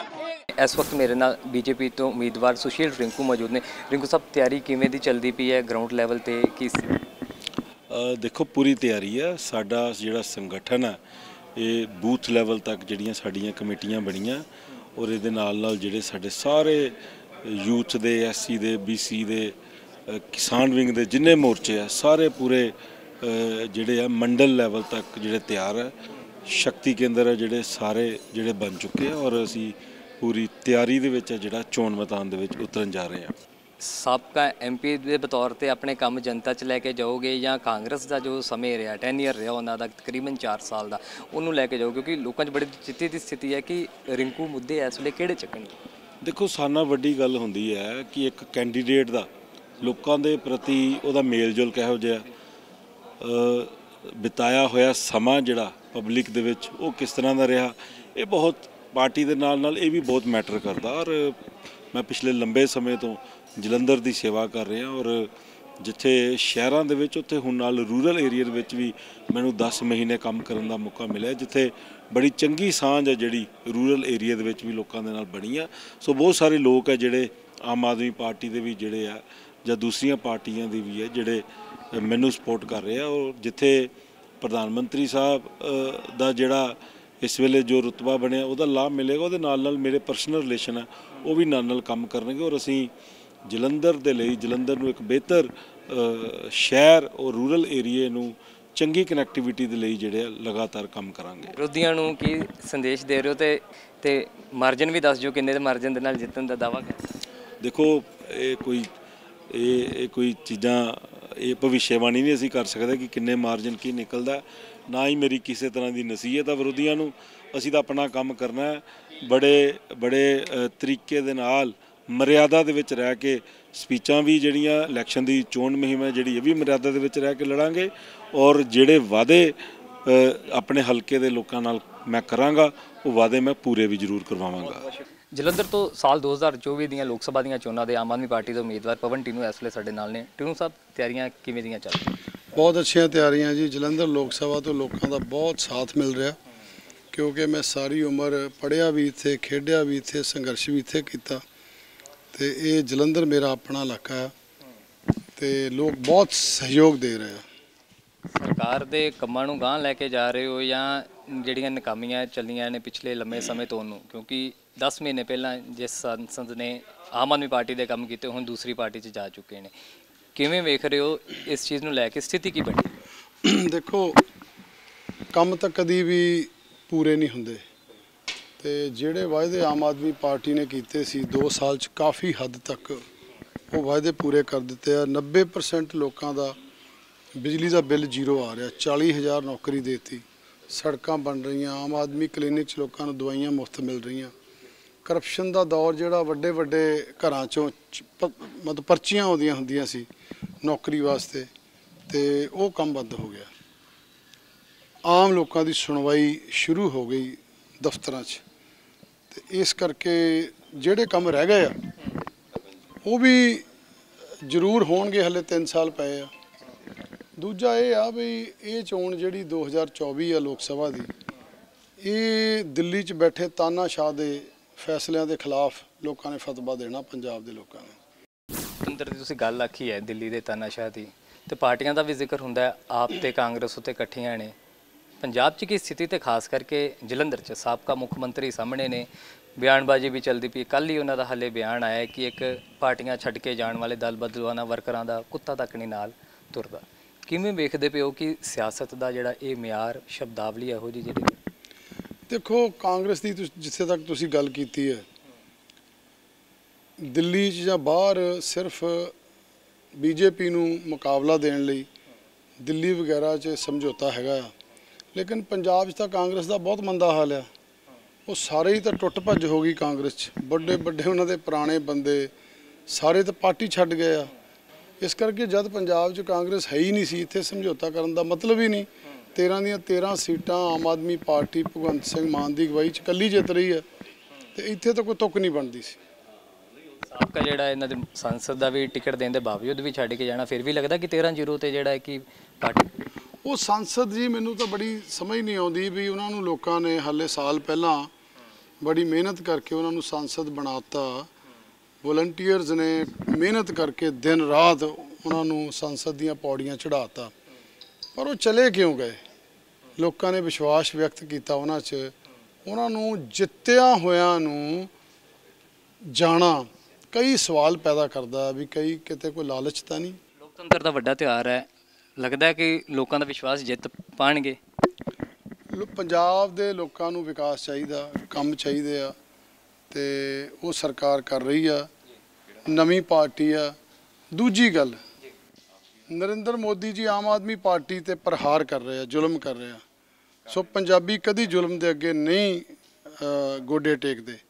ਇਸ ਵਕਤ ਮੇਰੇ ਨਾਲ ਬੀਜੇਪੀ ਤੋਂ ਉਮੀਦਵਾਰ ਸੁਸ਼ੀਲ ਰਿੰਕੂ ਮੌਜੂਦ ਨੇ। ਰਿੰਕੂ ਸਾਹਿਬ ਤਿਆਰੀ ਕਿਵੇਂ ਦੀ ਚੱਲਦੀ ਪਈ ਹੈ ਗਰਾਊਂਡ ਲੈਵਲ ਤੇ? ਕੀ ਦੇਖੋ ਪੂਰੀ ਤਿਆਰੀ ਹੈ। ਸਾਡਾ ਜਿਹੜਾ ਸੰਗਠਨ ਹੈ ਇਹ ਬੂਥ ਲੈਵਲ ਤੱਕ ਜਿਹੜੀਆਂ ਸਾਡੀਆਂ ਕਮੇਟੀਆਂ ਬਣੀਆਂ ਔਰ ਇਹਦੇ ਨਾਲ ਨਾਲ ਜਿਹੜੇ ਸਾਡੇ ਸਾਰੇ ਯੂਥ ਦੇ, ਐਸ ਸੀ ਦੇ, ਬੀ ਸੀ ਦੇ, ਕਿਸਾਨ ਵਿੰਗ ਦੇ ਜਿੰਨੇ ਮੋਰਚੇ ਆ ਸਾਰੇ ਪੂਰੇ ਜਿਹੜੇ ਆ ਮੰਡਲ ਲੈਵਲ ਤੱਕ ਜਿਹੜੇ ਤਿਆਰ ਹੈ। ਸ਼ਕਤੀ ਕੇਂਦਰ ਹੈ ਜਿਹੜੇ ਸਾਰੇ ਜਿਹੜੇ ਬਣ ਚੁੱਕੇ ਆ ਔਰ ਅਸੀਂ ਪੂਰੀ ਤਿਆਰੀ ਦੇ ਵਿੱਚ ਜਿਹੜਾ ਚੋਣ ਮੈਦਾਨ ਦੇ ਵਿੱਚ ਉਤਰਨ ਜਾ ਰਹੇ ਹਾਂ। ਸਾਬਕਾ ਐਮ ਪੀ ਦੇ ਬਤੌਰ ਤੇ ਆਪਣੇ ਕੰਮ ਜਨਤਾ 'ਚ ਲੈ ਕੇ ਜਾਓਗੇ ਜਾਂ ਕਾਂਗਰਸ ਦਾ ਜੋ ਸਮੇਂ ਰਿਹਾ ਟੈਨ ਈਅਰ ਰਿਹਾ ਉਹਨਾਂ ਦਾ ਤਕਰੀਬਨ ਚਾਰ ਸਾਲ ਦਾ, ਉਹਨੂੰ ਲੈ ਕੇ ਜਾਓ? ਕਿਉਂਕਿ ਲੋਕਾਂ 'ਚ ਬੜੀ ਚਿੱਤੀ ਦੀ ਸਥਿਤੀ ਹੈ ਕਿ ਰਿੰਕੂ ਮੁੱਦੇ ਇਸ ਵੇਲੇ ਕਿਹੜੇ ਚੱਕਣਗੇ? ਦੇਖੋ ਸਾਨਾ ਵੱਡੀ ਗੱਲ ਹੁੰਦੀ ਹੈ ਕਿ ਇੱਕ ਕੈਂਡੀਡੇਟ ਦਾ ਲੋਕਾਂ ਦੇ ਪ੍ਰਤੀ ਉਹਦਾ ਮੇਲ ਜੋਲ ਕਿਹੋ ਜਿਹਾ, ਬਿਤਾਇਆ ਹੋਇਆ ਸਮਾਂ ਜਿਹੜਾ ਪਬਲਿਕ ਦੇ ਵਿੱਚ ਉਹ ਕਿਸ ਤਰ੍ਹਾਂ ਦਾ ਰਿਹਾ, ਇਹ ਬਹੁਤ ਪਾਰਟੀ ਦੇ ਨਾਲ ਨਾਲ ਇਹ ਵੀ ਬਹੁਤ ਮੈਟਰ ਕਰਦਾ। ਔਰ ਮੈਂ ਪਿਛਲੇ ਲੰਬੇ ਸਮੇਂ ਤੋਂ ਜਲੰਧਰ ਦੀ ਸੇਵਾ ਕਰ ਰਿਹਾ ਔਰ ਜਿੱਥੇ ਸ਼ਹਿਰਾਂ ਦੇ ਵਿੱਚ ਉੱਥੇ ਹੁਣ ਨਾਲ ਰੂਰਲ ਏਰੀਆ ਦੇ ਵਿੱਚ ਵੀ ਮੈਨੂੰ ਦਸ ਮਹੀਨੇ ਕੰਮ ਕਰਨ ਦਾ ਮੌਕਾ ਮਿਲਿਆ, ਜਿੱਥੇ ਬੜੀ ਚੰਗੀ ਸਾਂਝ ਹੈ ਜਿਹੜੀ ਰੂਰਲ ਏਰੀਆ ਦੇ ਵਿੱਚ ਵੀ ਲੋਕਾਂ ਦੇ ਨਾਲ ਬਣੀ ਆ। ਸੋ ਬਹੁਤ ਸਾਰੇ ਲੋਕ ਹੈ ਜਿਹੜੇ ਆਮ ਆਦਮੀ ਪਾਰਟੀ ਦੇ ਵੀ ਜਿਹੜੇ ਆ ਜਾਂ ਦੂਸਰੀਆਂ ਪਾਰਟੀਆਂ ਦੇ ਵੀ ਹੈ ਜਿਹੜੇ ਮੈਨੂੰ ਸਪੋਰਟ ਕਰ ਰਹੇ ਆ। ਔਰ ਜਿੱਥੇ ਪ੍ਰਧਾਨ ਮੰਤਰੀ ਸਾਹਿਬ ਦਾ ਜਿਹੜਾ ਇਸ ਵੇਲੇ ਜੋ ਰੁਤਬਾ ਬਣਿਆ ਉਹਦਾ ਲਾਭ ਮਿਲੇਗਾ, ਉਹਦੇ ਨਾਲ ਨਾਲ ਮੇਰੇ ਪਰਸਨਲ ਰਿਲੇਸ਼ਨ ਹੈ ਉਹ ਵੀ ਨਾਲ ਨਾਲ ਕੰਮ ਕਰਨਗੇ ਔਰ ਅਸੀਂ ਜਲੰਧਰ ਦੇ ਲਈ ਜਲੰਧਰ ਨੂੰ ਇੱਕ ਬਿਹਤਰ ਸ਼ਹਿਰ ਔਰ ਰੂਰਲ ਏਰੀਏ ਨੂੰ ਚੰਗੀ ਕਨੈਕਟੀਵਿਟੀ ਦੇ ਲਈ ਜਿਹੜੇ ਲਗਾਤਾਰ ਕੰਮ ਕਰਾਂਗੇ। ਵਿਰੋਧੀਆਂ ਨੂੰ ਕੀ ਸੰਦੇਸ਼ ਦੇ ਰਹੇ ਹੋ ਤੇ ਤੇ ਮਾਰਜਨ ਵੀ ਦੱਸ ਦਿਓ ਕਿੰਨੇ ਦੇ ਮਾਰਜਨ ਦੇ ਨਾਲ ਜਿੱਤਣ ਦਾ ਦਾਅਵਾ ਕਰ। ਦੇਖੋ ਇਹ ਕੋਈ ਇਹ ਇਹ ਕੋਈ ਚੀਜ਼ਾਂ ਇਹ ਭਵਿੱਖਬਾਣੀ ਨਹੀਂ ਅਸੀਂ ਕਰ ਸਕਦੇ ਕਿ ਕਿੰਨੇ ਮਾਰਜਨ ਕੀ ਨਿਕਲਦਾ, ਨਾ ਹੀ ਮੇਰੀ ਕਿਸੇ ਤਰ੍ਹਾਂ ਦੀ ਨਸੀਹਤ ਆ ਵਿਰੋਧੀਆਂ ਨੂੰ। ਅਸੀਂ ਤਾਂ ਆਪਣਾ ਕੰਮ ਕਰਨਾ ਹੈ ਬੜੇ ਬੜੇ ਤਰੀਕੇ ਦੇ ਨਾਲ, ਮਰਿਆਦਾ ਦੇ ਵਿੱਚ ਰਹਿ ਕੇ। ਸਪੀਚਾਂ ਵੀ ਜਿਹੜੀਆਂ ਇਲੈਕਸ਼ਨ ਦੀ ਚੋਣ ਮੁਹਿੰਮ ਹੈ ਜਿਹੜੀ ਇਹ ਵੀ ਮਰਿਆਦਾ ਦੇ ਵਿੱਚ ਰਹਿ ਕੇ ਲੜਾਂਗੇ ਔਰ ਜਿਹੜੇ ਵਾਅਦੇ ਆਪਣੇ ਹਲਕੇ ਦੇ ਲੋਕਾਂ ਨਾਲ ਮੈਂ ਕਰਾਂਗਾ ਉਹ ਵਾਅਦੇ ਮੈਂ ਪੂਰੇ ਵੀ ਜ਼ਰੂਰ ਕਰਵਾਵਾਂਗਾ। ਜਲੰਧਰ ਤੋਂ ਸਾਲ ਦੋ ਹਜ਼ਾਰ ਚੌਵੀ ਦੀਆਂ ਲੋਕ ਸਭਾ ਦੀਆਂ ਚੋਣਾਂ ਦੇ ਆਮ ਆਦਮੀ ਪਾਰਟੀ ਦੇ ਉਮੀਦਵਾਰ ਪਵਨ ਟੀਨੂ ਇਸ ਵੇਲੇ ਸਾਡੇ ਨਾਲ ਨੇ। ਟੀਨੂ ਸਾਹਿਬ, ਤਿਆਰੀਆਂ ਕਿਵੇਂ ਦੀਆਂ ਚੱਲ ਰਹੀਆਂ? ਬਹੁਤ ਅੱਛੀਆਂ ਤਿਆਰੀਆਂ ਜੀ। ਜਲੰਧਰ ਲੋਕ ਸਭਾ ਤੋਂ ਲੋਕਾਂ ਦਾ ਬਹੁਤ ਸਾਥ ਮਿਲ ਰਿਹਾ ਕਿਉਂਕਿ ਮੈਂ ਸਾਰੀ ਉਮਰ ਪੜ੍ਹਿਆ ਵੀ ਇੱਥੇ, ਖੇਡਿਆ ਵੀ ਇੱਥੇ, ਸੰਘਰਸ਼ ਵੀ ਇੱਥੇ ਕੀਤਾ ਤੇ ਇਹ ਜਲੰਧਰ ਮੇਰਾ ਆਪਣਾ ਇਲਾਕਾ ਹੈ ਤੇ ਲੋਕ ਬਹੁਤ ਸਹਿਯੋਗ ਦੇ ਰਹੇ ਆ। ਸਰਕਾਰ ਦੇ ਕੰਮਾਂ ਨੂੰ ਗਾਂਹ ਲੈ ਕੇ ਜਾ ਰਹੇ ਹੋ ਜਾਂ ਜਿਹੜੀਆਂ ਨਾਕਾਮੀਆਂ ਚੱਲੀਆਂ ਨੇ ਪਿਛਲੇ ਲੰਮੇ ਸਮੇਂ ਤੋਂ ਉਹਨੂੰ, ਕਿਉਂਕਿ ਦਸ ਮਹੀਨੇ ਪਹਿਲਾਂ ਜਿਸ ਸੰਸਦ ਨੇ ਆਮ ਆਦਮੀ ਪਾਰਟੀ ਦੇ ਕੰਮ ਕੀਤੇ ਹੁਣ ਦੂਸਰੀ ਪਾਰਟੀ 'ਚ ਜਾ ਚੁੱਕੇ ਨੇ, ਕਿਵੇਂ ਵੇਖ ਰਹੇ ਹੋ ਇਸ ਚੀਜ਼ ਨੂੰ ਲੈ ਕੇ? ਸਥਿਤੀ ਕੀ ਬਣੀ? ਦੇਖੋ ਕੰਮ ਤਾਂ ਕਦੀ ਵੀ ਪੂਰੇ ਨਹੀਂ ਹੁੰਦੇ ਤੇ ਜਿਹੜੇ ਵਾਅਦੇ ਆਮ ਆਦਮੀ ਪਾਰਟੀ ਨੇ ਕੀਤੇ ਸੀ ਦੋ ਸਾਲ 'ਚ ਕਾਫੀ ਹੱਦ ਤੱਕ ਉਹ ਵਾਅਦੇ ਪੂਰੇ ਕਰ ਦਿੱਤੇ ਆ। ਨੱਬੇ ਪਰਸੈਂਟ ਲੋਕਾਂ ਦਾ ਬਿਜਲੀ ਦਾ ਬਿੱਲ ਜ਼ੀਰੋ ਆ ਰਿਹਾ, ਚਾਲੀ ਹਜ਼ਾਰ ਨੌਕਰੀ ਦੇਤੀ, ਸੜਕਾਂ ਬਣ ਰਹੀਆਂ, ਆਮ ਆਦਮੀ ਕਲੀਨਿਕ 'ਚ ਲੋਕਾਂ ਨੂੰ ਦਵਾਈਆਂ ਮੁਫਤ ਮਿਲ ਰਹੀਆਂ। ਕਰਪਸ਼ਨ ਦਾ ਦੌਰ ਜਿਹੜਾ ਵੱਡੇ ਵੱਡੇ ਘਰਾਂ 'ਚੋਂ ਮਤਲਬ ਪਰਚੀਆਂ ਆਉਂਦੀਆਂ ਹੁੰਦੀਆਂ ਸੀ ਨੌਕਰੀ ਵਾਸਤੇ ਤੇ ਉਹ ਕੰਮ ਬੰਦ ਹੋ ਗਿਆ। ਆਮ ਲੋਕਾਂ ਦੀ ਸੁਣਵਾਈ ਸ਼ੁਰੂ ਹੋ ਗਈ ਦਫ਼ਤਰਾਂ 'ਚ ਤੇ ਇਸ ਕਰਕੇ ਜਿਹੜੇ ਕੰਮ ਰਹਿ ਗਏ ਆ ਉਹ ਵੀ ਜ਼ਰੂਰ ਹੋਣਗੇ, ਹਲੇ ਤਿੰਨ ਸਾਲ ਪਏ ਆ। ਦੂਜਾ ਇਹ ਆ ਵੀ ਇਹ ਚੋਣ ਜਿਹੜੀ ਦੋ ਹਜ਼ਾਰ ਚੌਵੀ ਆ ਲੋਕ ਸਭਾ ਦੀ, ਇਹ ਦਿੱਲੀ 'ਚ ਬੈਠੇ ਤਾਨਾਸ਼ਾਹ ਦੇ ਫੈਸਲਿਆਂ ਦੇ ਖਿਲਾਫ ਲੋਕਾਂ ਨੇ ਫਤਵਾ ਦੇਣਾ ਪੰਜਾਬ ਦੇ ਲੋਕਾਂ ਨੇ। ਅੰਦਰ ਦੀ ਤੁਸੀਂ ਗੱਲ ਆਖੀ ਹੈ ਦਿੱਲੀ ਦੇ ਤਾਨਾਸ਼ਾਹ ਦੀ, ਤੇ ਪਾਰਟੀਆਂ ਦਾ ਵੀ ਜ਼ਿਕਰ ਹੁੰਦਾ ਹੈ, ਆਪ ਤੇ ਕਾਂਗਰਸ ਉੱਤੇ ਇਕੱਠੀਆਂ ਨੇ। ਪੰਜਾਬ 'ਚ ਕੀ ਸਥਿਤੀ ਤੇ ਖਾਸ ਕਰਕੇ ਜਲੰਧਰ 'ਚ ਸਾਬਕਾ ਮੁੱਖ ਮੰਤਰੀ ਸਾਹਮਣੇ ਨੇ, ਬਿਆਨਬਾਜ਼ੀ ਵੀ ਚੱਲਦੀ ਪਈ। ਕੱਲ੍ਹ ਹੀ ਉਹਨਾਂ ਦਾ ਹਲੇ ਬਿਆਨ ਆਇਆ ਕਿ ਇੱਕ ਪਾਰਟੀਆਂ ਛੱਡ ਕੇ ਜਾਣ ਵਾਲੇ ਦਲ ਬਦਲਵਾਨਾ ਵਰਕਰਾਂ ਦਾ ਕੁੱਤਾ ਤੱਕ ਨਹੀਂ ਨਾਲ ਤੁਰਦਾ। ਕਿਵੇਂ ਵੇਖਦੇ ਪਏ ਹੋ ਕਿ ਸਿਆਸਤ ਦਾ ਜਿਹੜਾ ਇਹ ਮਿਆਰ ਸ਼ਬਦਾਵਲੀ ਇਹੋ ਜਿਹੀ ਜਿਹੜੀ? ਦੇਖੋ ਕਾਂਗਰਸ ਦੀ ਜਿੱਥੇ ਤੱਕ ਤੁਸੀਂ ਗੱਲ ਕੀਤੀ ਹੈ, ਦਿੱਲੀ 'ਚ ਜਾਂ ਬਾਹਰ ਸਿਰਫ ਬੀਜੇਪੀ ਨੂੰ ਮੁਕਾਬਲਾ ਦੇਣ ਲਈ ਦਿੱਲੀ ਵਗੈਰਾ 'ਚ ਸਮਝੌਤਾ ਹੈਗਾ ਆ, ਲੇਕਿਨ ਪੰਜਾਬ 'ਚ ਤਾਂ ਕਾਂਗਰਸ ਦਾ ਬਹੁਤ ਮੰਦਾ ਹਾਲ ਆ। ਉਹ ਸਾਰੇ ਹੀ ਤਾਂ ਟੁੱਟ ਭੱਜ ਹੋ ਗਈ ਕਾਂਗਰਸ 'ਚ, ਵੱਡੇ ਵੱਡੇ ਉਹਨਾਂ ਦੇ ਪੁਰਾਣੇ ਬੰਦੇ ਸਾਰੇ ਤਾਂ ਪਾਰਟੀ ਛੱਡ ਗਏ ਆ। ਇਸ ਕਰਕੇ ਜਦ ਪੰਜਾਬ 'ਚ ਕਾਂਗਰਸ ਹੈ ਹੀ ਨਹੀਂ ਸੀ, ਇੱਥੇ ਸਮਝੌਤਾ ਕਰਨ ਦਾ ਮਤਲਬ ਹੀ ਨਹੀਂ। ਤੇਰ੍ਹਾਂ ਦੀਆਂ ਤੇਰ੍ਹਾਂ ਸੀਟਾਂ ਆਮ ਆਦਮੀ ਪਾਰਟੀ ਭਗਵੰਤ ਸਿੰਘ ਮਾਨ ਦੀ ਅਗਵਾਈ 'ਚ ਇਕੱਲੀ ਜਿੱਤ ਰਹੀ ਹੈ ਤੇ ਇੱਥੇ ਤਾਂ ਕੋਈ ਤੁੱਕ ਨਹੀਂ ਬਣਦੀ ਸੀ। ਸਾਬਕਾ ਜਿਹੜਾ ਇਹਨਾਂ ਦੇ ਸੰਸਦ ਦਾ ਵੀ ਟਿਕਟ ਦੇਣ ਦੇ ਬਾਵਜੂਦ ਵੀ ਛੱਡ ਕੇ ਜਾਣਾ, ਫਿਰ ਵੀ ਲੱਗਦਾ ਕਿ ਤੇਰ੍ਹਾਂ ਜ਼ੀਰੋ ਤੇ ਜਿਹੜਾ ਹੈ ਕਿ ਪਾਰਟੀ ਉਹ ਸੰਸਦ ਜੀ ਮੈਨੂੰ ਤਾਂ ਬੜੀ ਸਮਝ ਨਹੀਂ ਆਉਂਦੀ ਵੀ ਉਹਨਾਂ ਨੂੰ ਲੋਕਾਂ ਨੇ ਹਾਲੇ ਸਾਲ ਪਹਿਲਾਂ ਬੜੀ ਮਿਹਨਤ ਕਰਕੇ ਉਹਨਾਂ ਨੂੰ ਸੰਸਦ ਬਣਾਤਾ। ਵੋਲੰਟੀਅਰਸ ਨੇ ਮਿਹਨਤ ਕਰਕੇ ਦਿਨ ਰਾਤ ਉਹਨਾਂ ਨੂੰ ਸੰਸਦ ਦੀਆਂ ਪੌੜੀਆਂ ਚੜ੍ਹਾਤਾ, ਪਰ ਉਹ ਚਲੇ ਕਿਉਂ ਗਏ? ਲੋਕਾਂ ਨੇ ਵਿਸ਼ਵਾਸ ਵਿਅਕਤ ਕੀਤਾ ਉਹਨਾਂ 'ਚ। ਉਹਨਾਂ ਨੂੰ ਜਿੱਤਿਆ ਹੋਇਆਂ ਨੂੰ ਜਾਣਾ ਕਈ ਸਵਾਲ ਪੈਦਾ ਕਰਦਾ ਵੀ ਕਈ ਕਿਤੇ ਕੋਈ ਲਾਲਚ ਤਾਂ ਨਹੀਂ। ਲੋਕਤੰਤਰ ਦਾ ਵੱਡਾ ਤਿਉਹਾਰ ਹੈ, ਲੱਗਦਾ ਕਿ ਲੋਕਾਂ ਦਾ ਵਿਸ਼ਵਾਸ ਜਿੱਤ ਪਾਣਗੇ। ਪੰਜਾਬ ਦੇ ਲੋਕਾਂ ਨੂੰ ਵਿਕਾਸ ਚਾਹੀਦਾ, ਕੰਮ ਚਾਹੀਦੇ ਆ ਤੇ ਉਹ ਸਰਕਾਰ ਕਰ ਰਹੀ ਆ, ਨਵੀਂ ਪਾਰਟੀ ਆ। ਦੂਜੀ ਗੱਲ, ਨਰਿੰਦਰ ਮੋਦੀ ਜੀ ਆਮ ਆਦਮੀ ਪਾਰਟੀ ਤੇ ਪ੍ਰਹਾਰ ਕਰ ਰਹੇ ਆ, ਜ਼ੁਲਮ ਕਰ ਰਹੇ ਆ। ਸੋ ਪੰਜਾਬੀ ਕਦੀ ਜ਼ੁਲਮ ਦੇ ਅੱਗੇ ਨਹੀਂ ਗੋਡੇ ਟੇਕਦੇ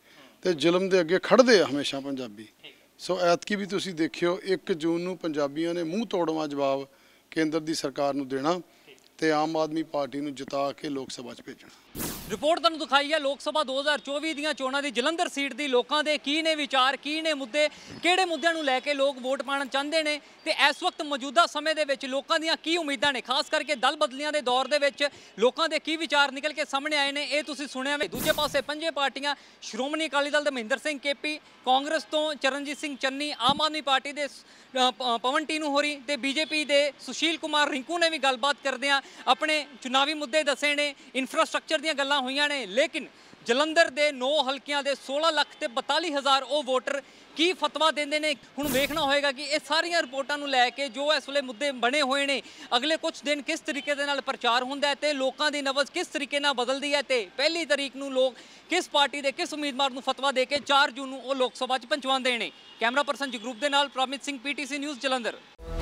ਤੇ ਜ਼ੁਲਮ ਦੇ ਅੱਗੇ ਖੜਦੇ ਆ ਹਮੇਸ਼ਾ ਪੰਜਾਬੀ। ਸੋ ਐਤਕੀ ਵੀ ਤੁਸੀਂ ਦੇਖਿਓ ਇੱਕ ਜੂਨ ਨੂੰ ਪੰਜਾਬੀਆਂ ਨੇ ਮੂੰਹ ਤੋੜਵਾਂ ਜਵਾਬ ਕੇਂਦਰ ਦੀ ਸਰਕਾਰ ਨੂੰ ਦੇਣਾ ਤੇ ਆਮ ਆਦਮੀ ਪਾਰਟੀ ਨੂੰ ਜਿਤਾ ਕੇ ਲੋਕ ਸਭਾ 'ਚ ਭੇਜਣਾ। ਰਿਪੋਰਟ ਤੁਹਾਨੂੰ ਦਿਖਾਈ ਹੈ ਲੋਕ ਸਭਾ ਦੋ ਹਜ਼ਾਰ ਚੌਵੀ ਦੀਆਂ ਚੋਣਾਂ ਦੀ ਜਲੰਧਰ ਸੀਟ ਦੀ ਲੋਕਾਂ ਦੇ ਕੀ ਨੇ ਵਿਚਾਰ, ਕੀ ਨੇ ਮੁੱਦੇ, ਕਿਹੜੇ ਮੁੱਦਿਆਂ ਨੂੰ ਲੈ ਕੇ ਲੋਕ ਵੋਟ ਪਾਉਣਾ ਚਾਹੁੰਦੇ ਨੇ ਤੇ ਇਸ ਵਕਤ ਮੌਜੂਦਾ ਸਮੇਂ ਦੇ ਵਿੱਚ ਲੋਕਾਂ ਦੀਆਂ ਕੀ ਉਮੀਦਾਂ ਨੇ, ਖਾਸ ਕਰਕੇ ਦਲ ਬਦਲੀਆਂ ਦੇ ਦੌਰ ਦੇ ਵਿੱਚ ਲੋਕਾਂ ਦੇ ਕੀ ਵਿਚਾਰ ਨਿਕਲ ਕੇ ਸਾਹਮਣੇ ਆਏ ਨੇ, ਇਹ ਤੁਸੀਂ ਸੁਣਿਆ ਵੇ। ਦੂਜੇ ਪਾਸੇ ਪੰਜੇ ਪਾਰਟੀਆਂ ਸ਼੍ਰੋਮਣੀ ਅਕਾਲੀ ਦਲ ਦੇ ਮਹਿੰਦਰ ਸਿੰਘ ਕੇਪੀ, ਕਾਂਗਰਸ ਤੋਂ ਚਰਨਜੀਤ ਸਿੰਘ ਚੰਨੀ, ਆਮ ਆਦਮੀ ਪਾਰਟੀ ਦੇ ਪਵਨ ਟੀਨੂ ਹੋਰੀ ਤੇ ਬੀਜੇਪੀ ਦੇ ਸੁਸ਼ੀਲ ਕੁਮਾਰ ਰਿੰਕੂ ਨੇ ਵੀ ਗੱਲਬਾਤ ਕਰਦਿਆਂ ਆਪਣੇ ਚੁਣਾਵੀ ਮੁੱਦੇ ਦੱਸੇ ਨੇ, ਇਨਫਰਾਸਟ੍ਰਕਚਰ ਦੀਆਂ ਗੱਲਾਂ ਹੋਈਆਂ ਨੇ। ਲੇਕਿਨ ਜਲੰਧਰ ਦੇ ਨੌ ਹਲਕਿਆਂ ਦੇ ਸੋਲਾਂ ਲੱਖ ਤੇ ਬਤਾਲੀ ਹਜ਼ਾਰ ਉਹ ਵੋਟਰ ਕੀ ਫਤਵਾ ਦਿੰਦੇ ਨੇ, ਹੁਣ ਵੇਖਣਾ ਹੋਏਗਾ ਕਿ ਇਹ ਸਾਰੀਆਂ ਰਿਪੋਰਟਾਂ ਨੂੰ ਲੈ ਕੇ ਜੋ ਇਸ ਵੇਲੇ ਮੁੱਦੇ ਬਣੇ ਹੋਏ ਨੇ ਅਗਲੇ ਕੁਝ ਦਿਨ ਕਿਸ ਤਰੀਕੇ ਦੇ ਨਾਲ ਪ੍ਰਚਾਰ ਹੁੰਦਾ ਹੈ ਤੇ ਲੋਕਾਂ ਦੀ ਨਬਜ਼ ਕਿਸ ਤਰੀਕੇ ਨਾਲ ਬਦਲਦੀ ਹੈ ਤੇ ਪਹਿਲੀ ਤਰੀਕ ਨੂੰ ਲੋਕ ਕਿਸ ਪਾਰਟੀ ਦੇ ਕਿਸ ਉਮੀਦਵਾਰ ਨੂੰ ਫਤਵਾ ਦੇ ਕੇ ਚਾਰ ਜੂਨ ਨੂੰ ਉਹ ਲੋਕ ਸਭਾ 'ਚ ਪਹੁੰਚਾਉਂਦੇ ਨੇ। ਕੈਮਰਾ ਪਰਸਨ ਜਗਰੂਪ ਦੇ ਨਾਲ ਪ੍ਰਮਿਤ ਸਿੰਘ, ਪੀਟੀਸੀ ਨਿਊਜ਼ ਜਲੰਧਰ।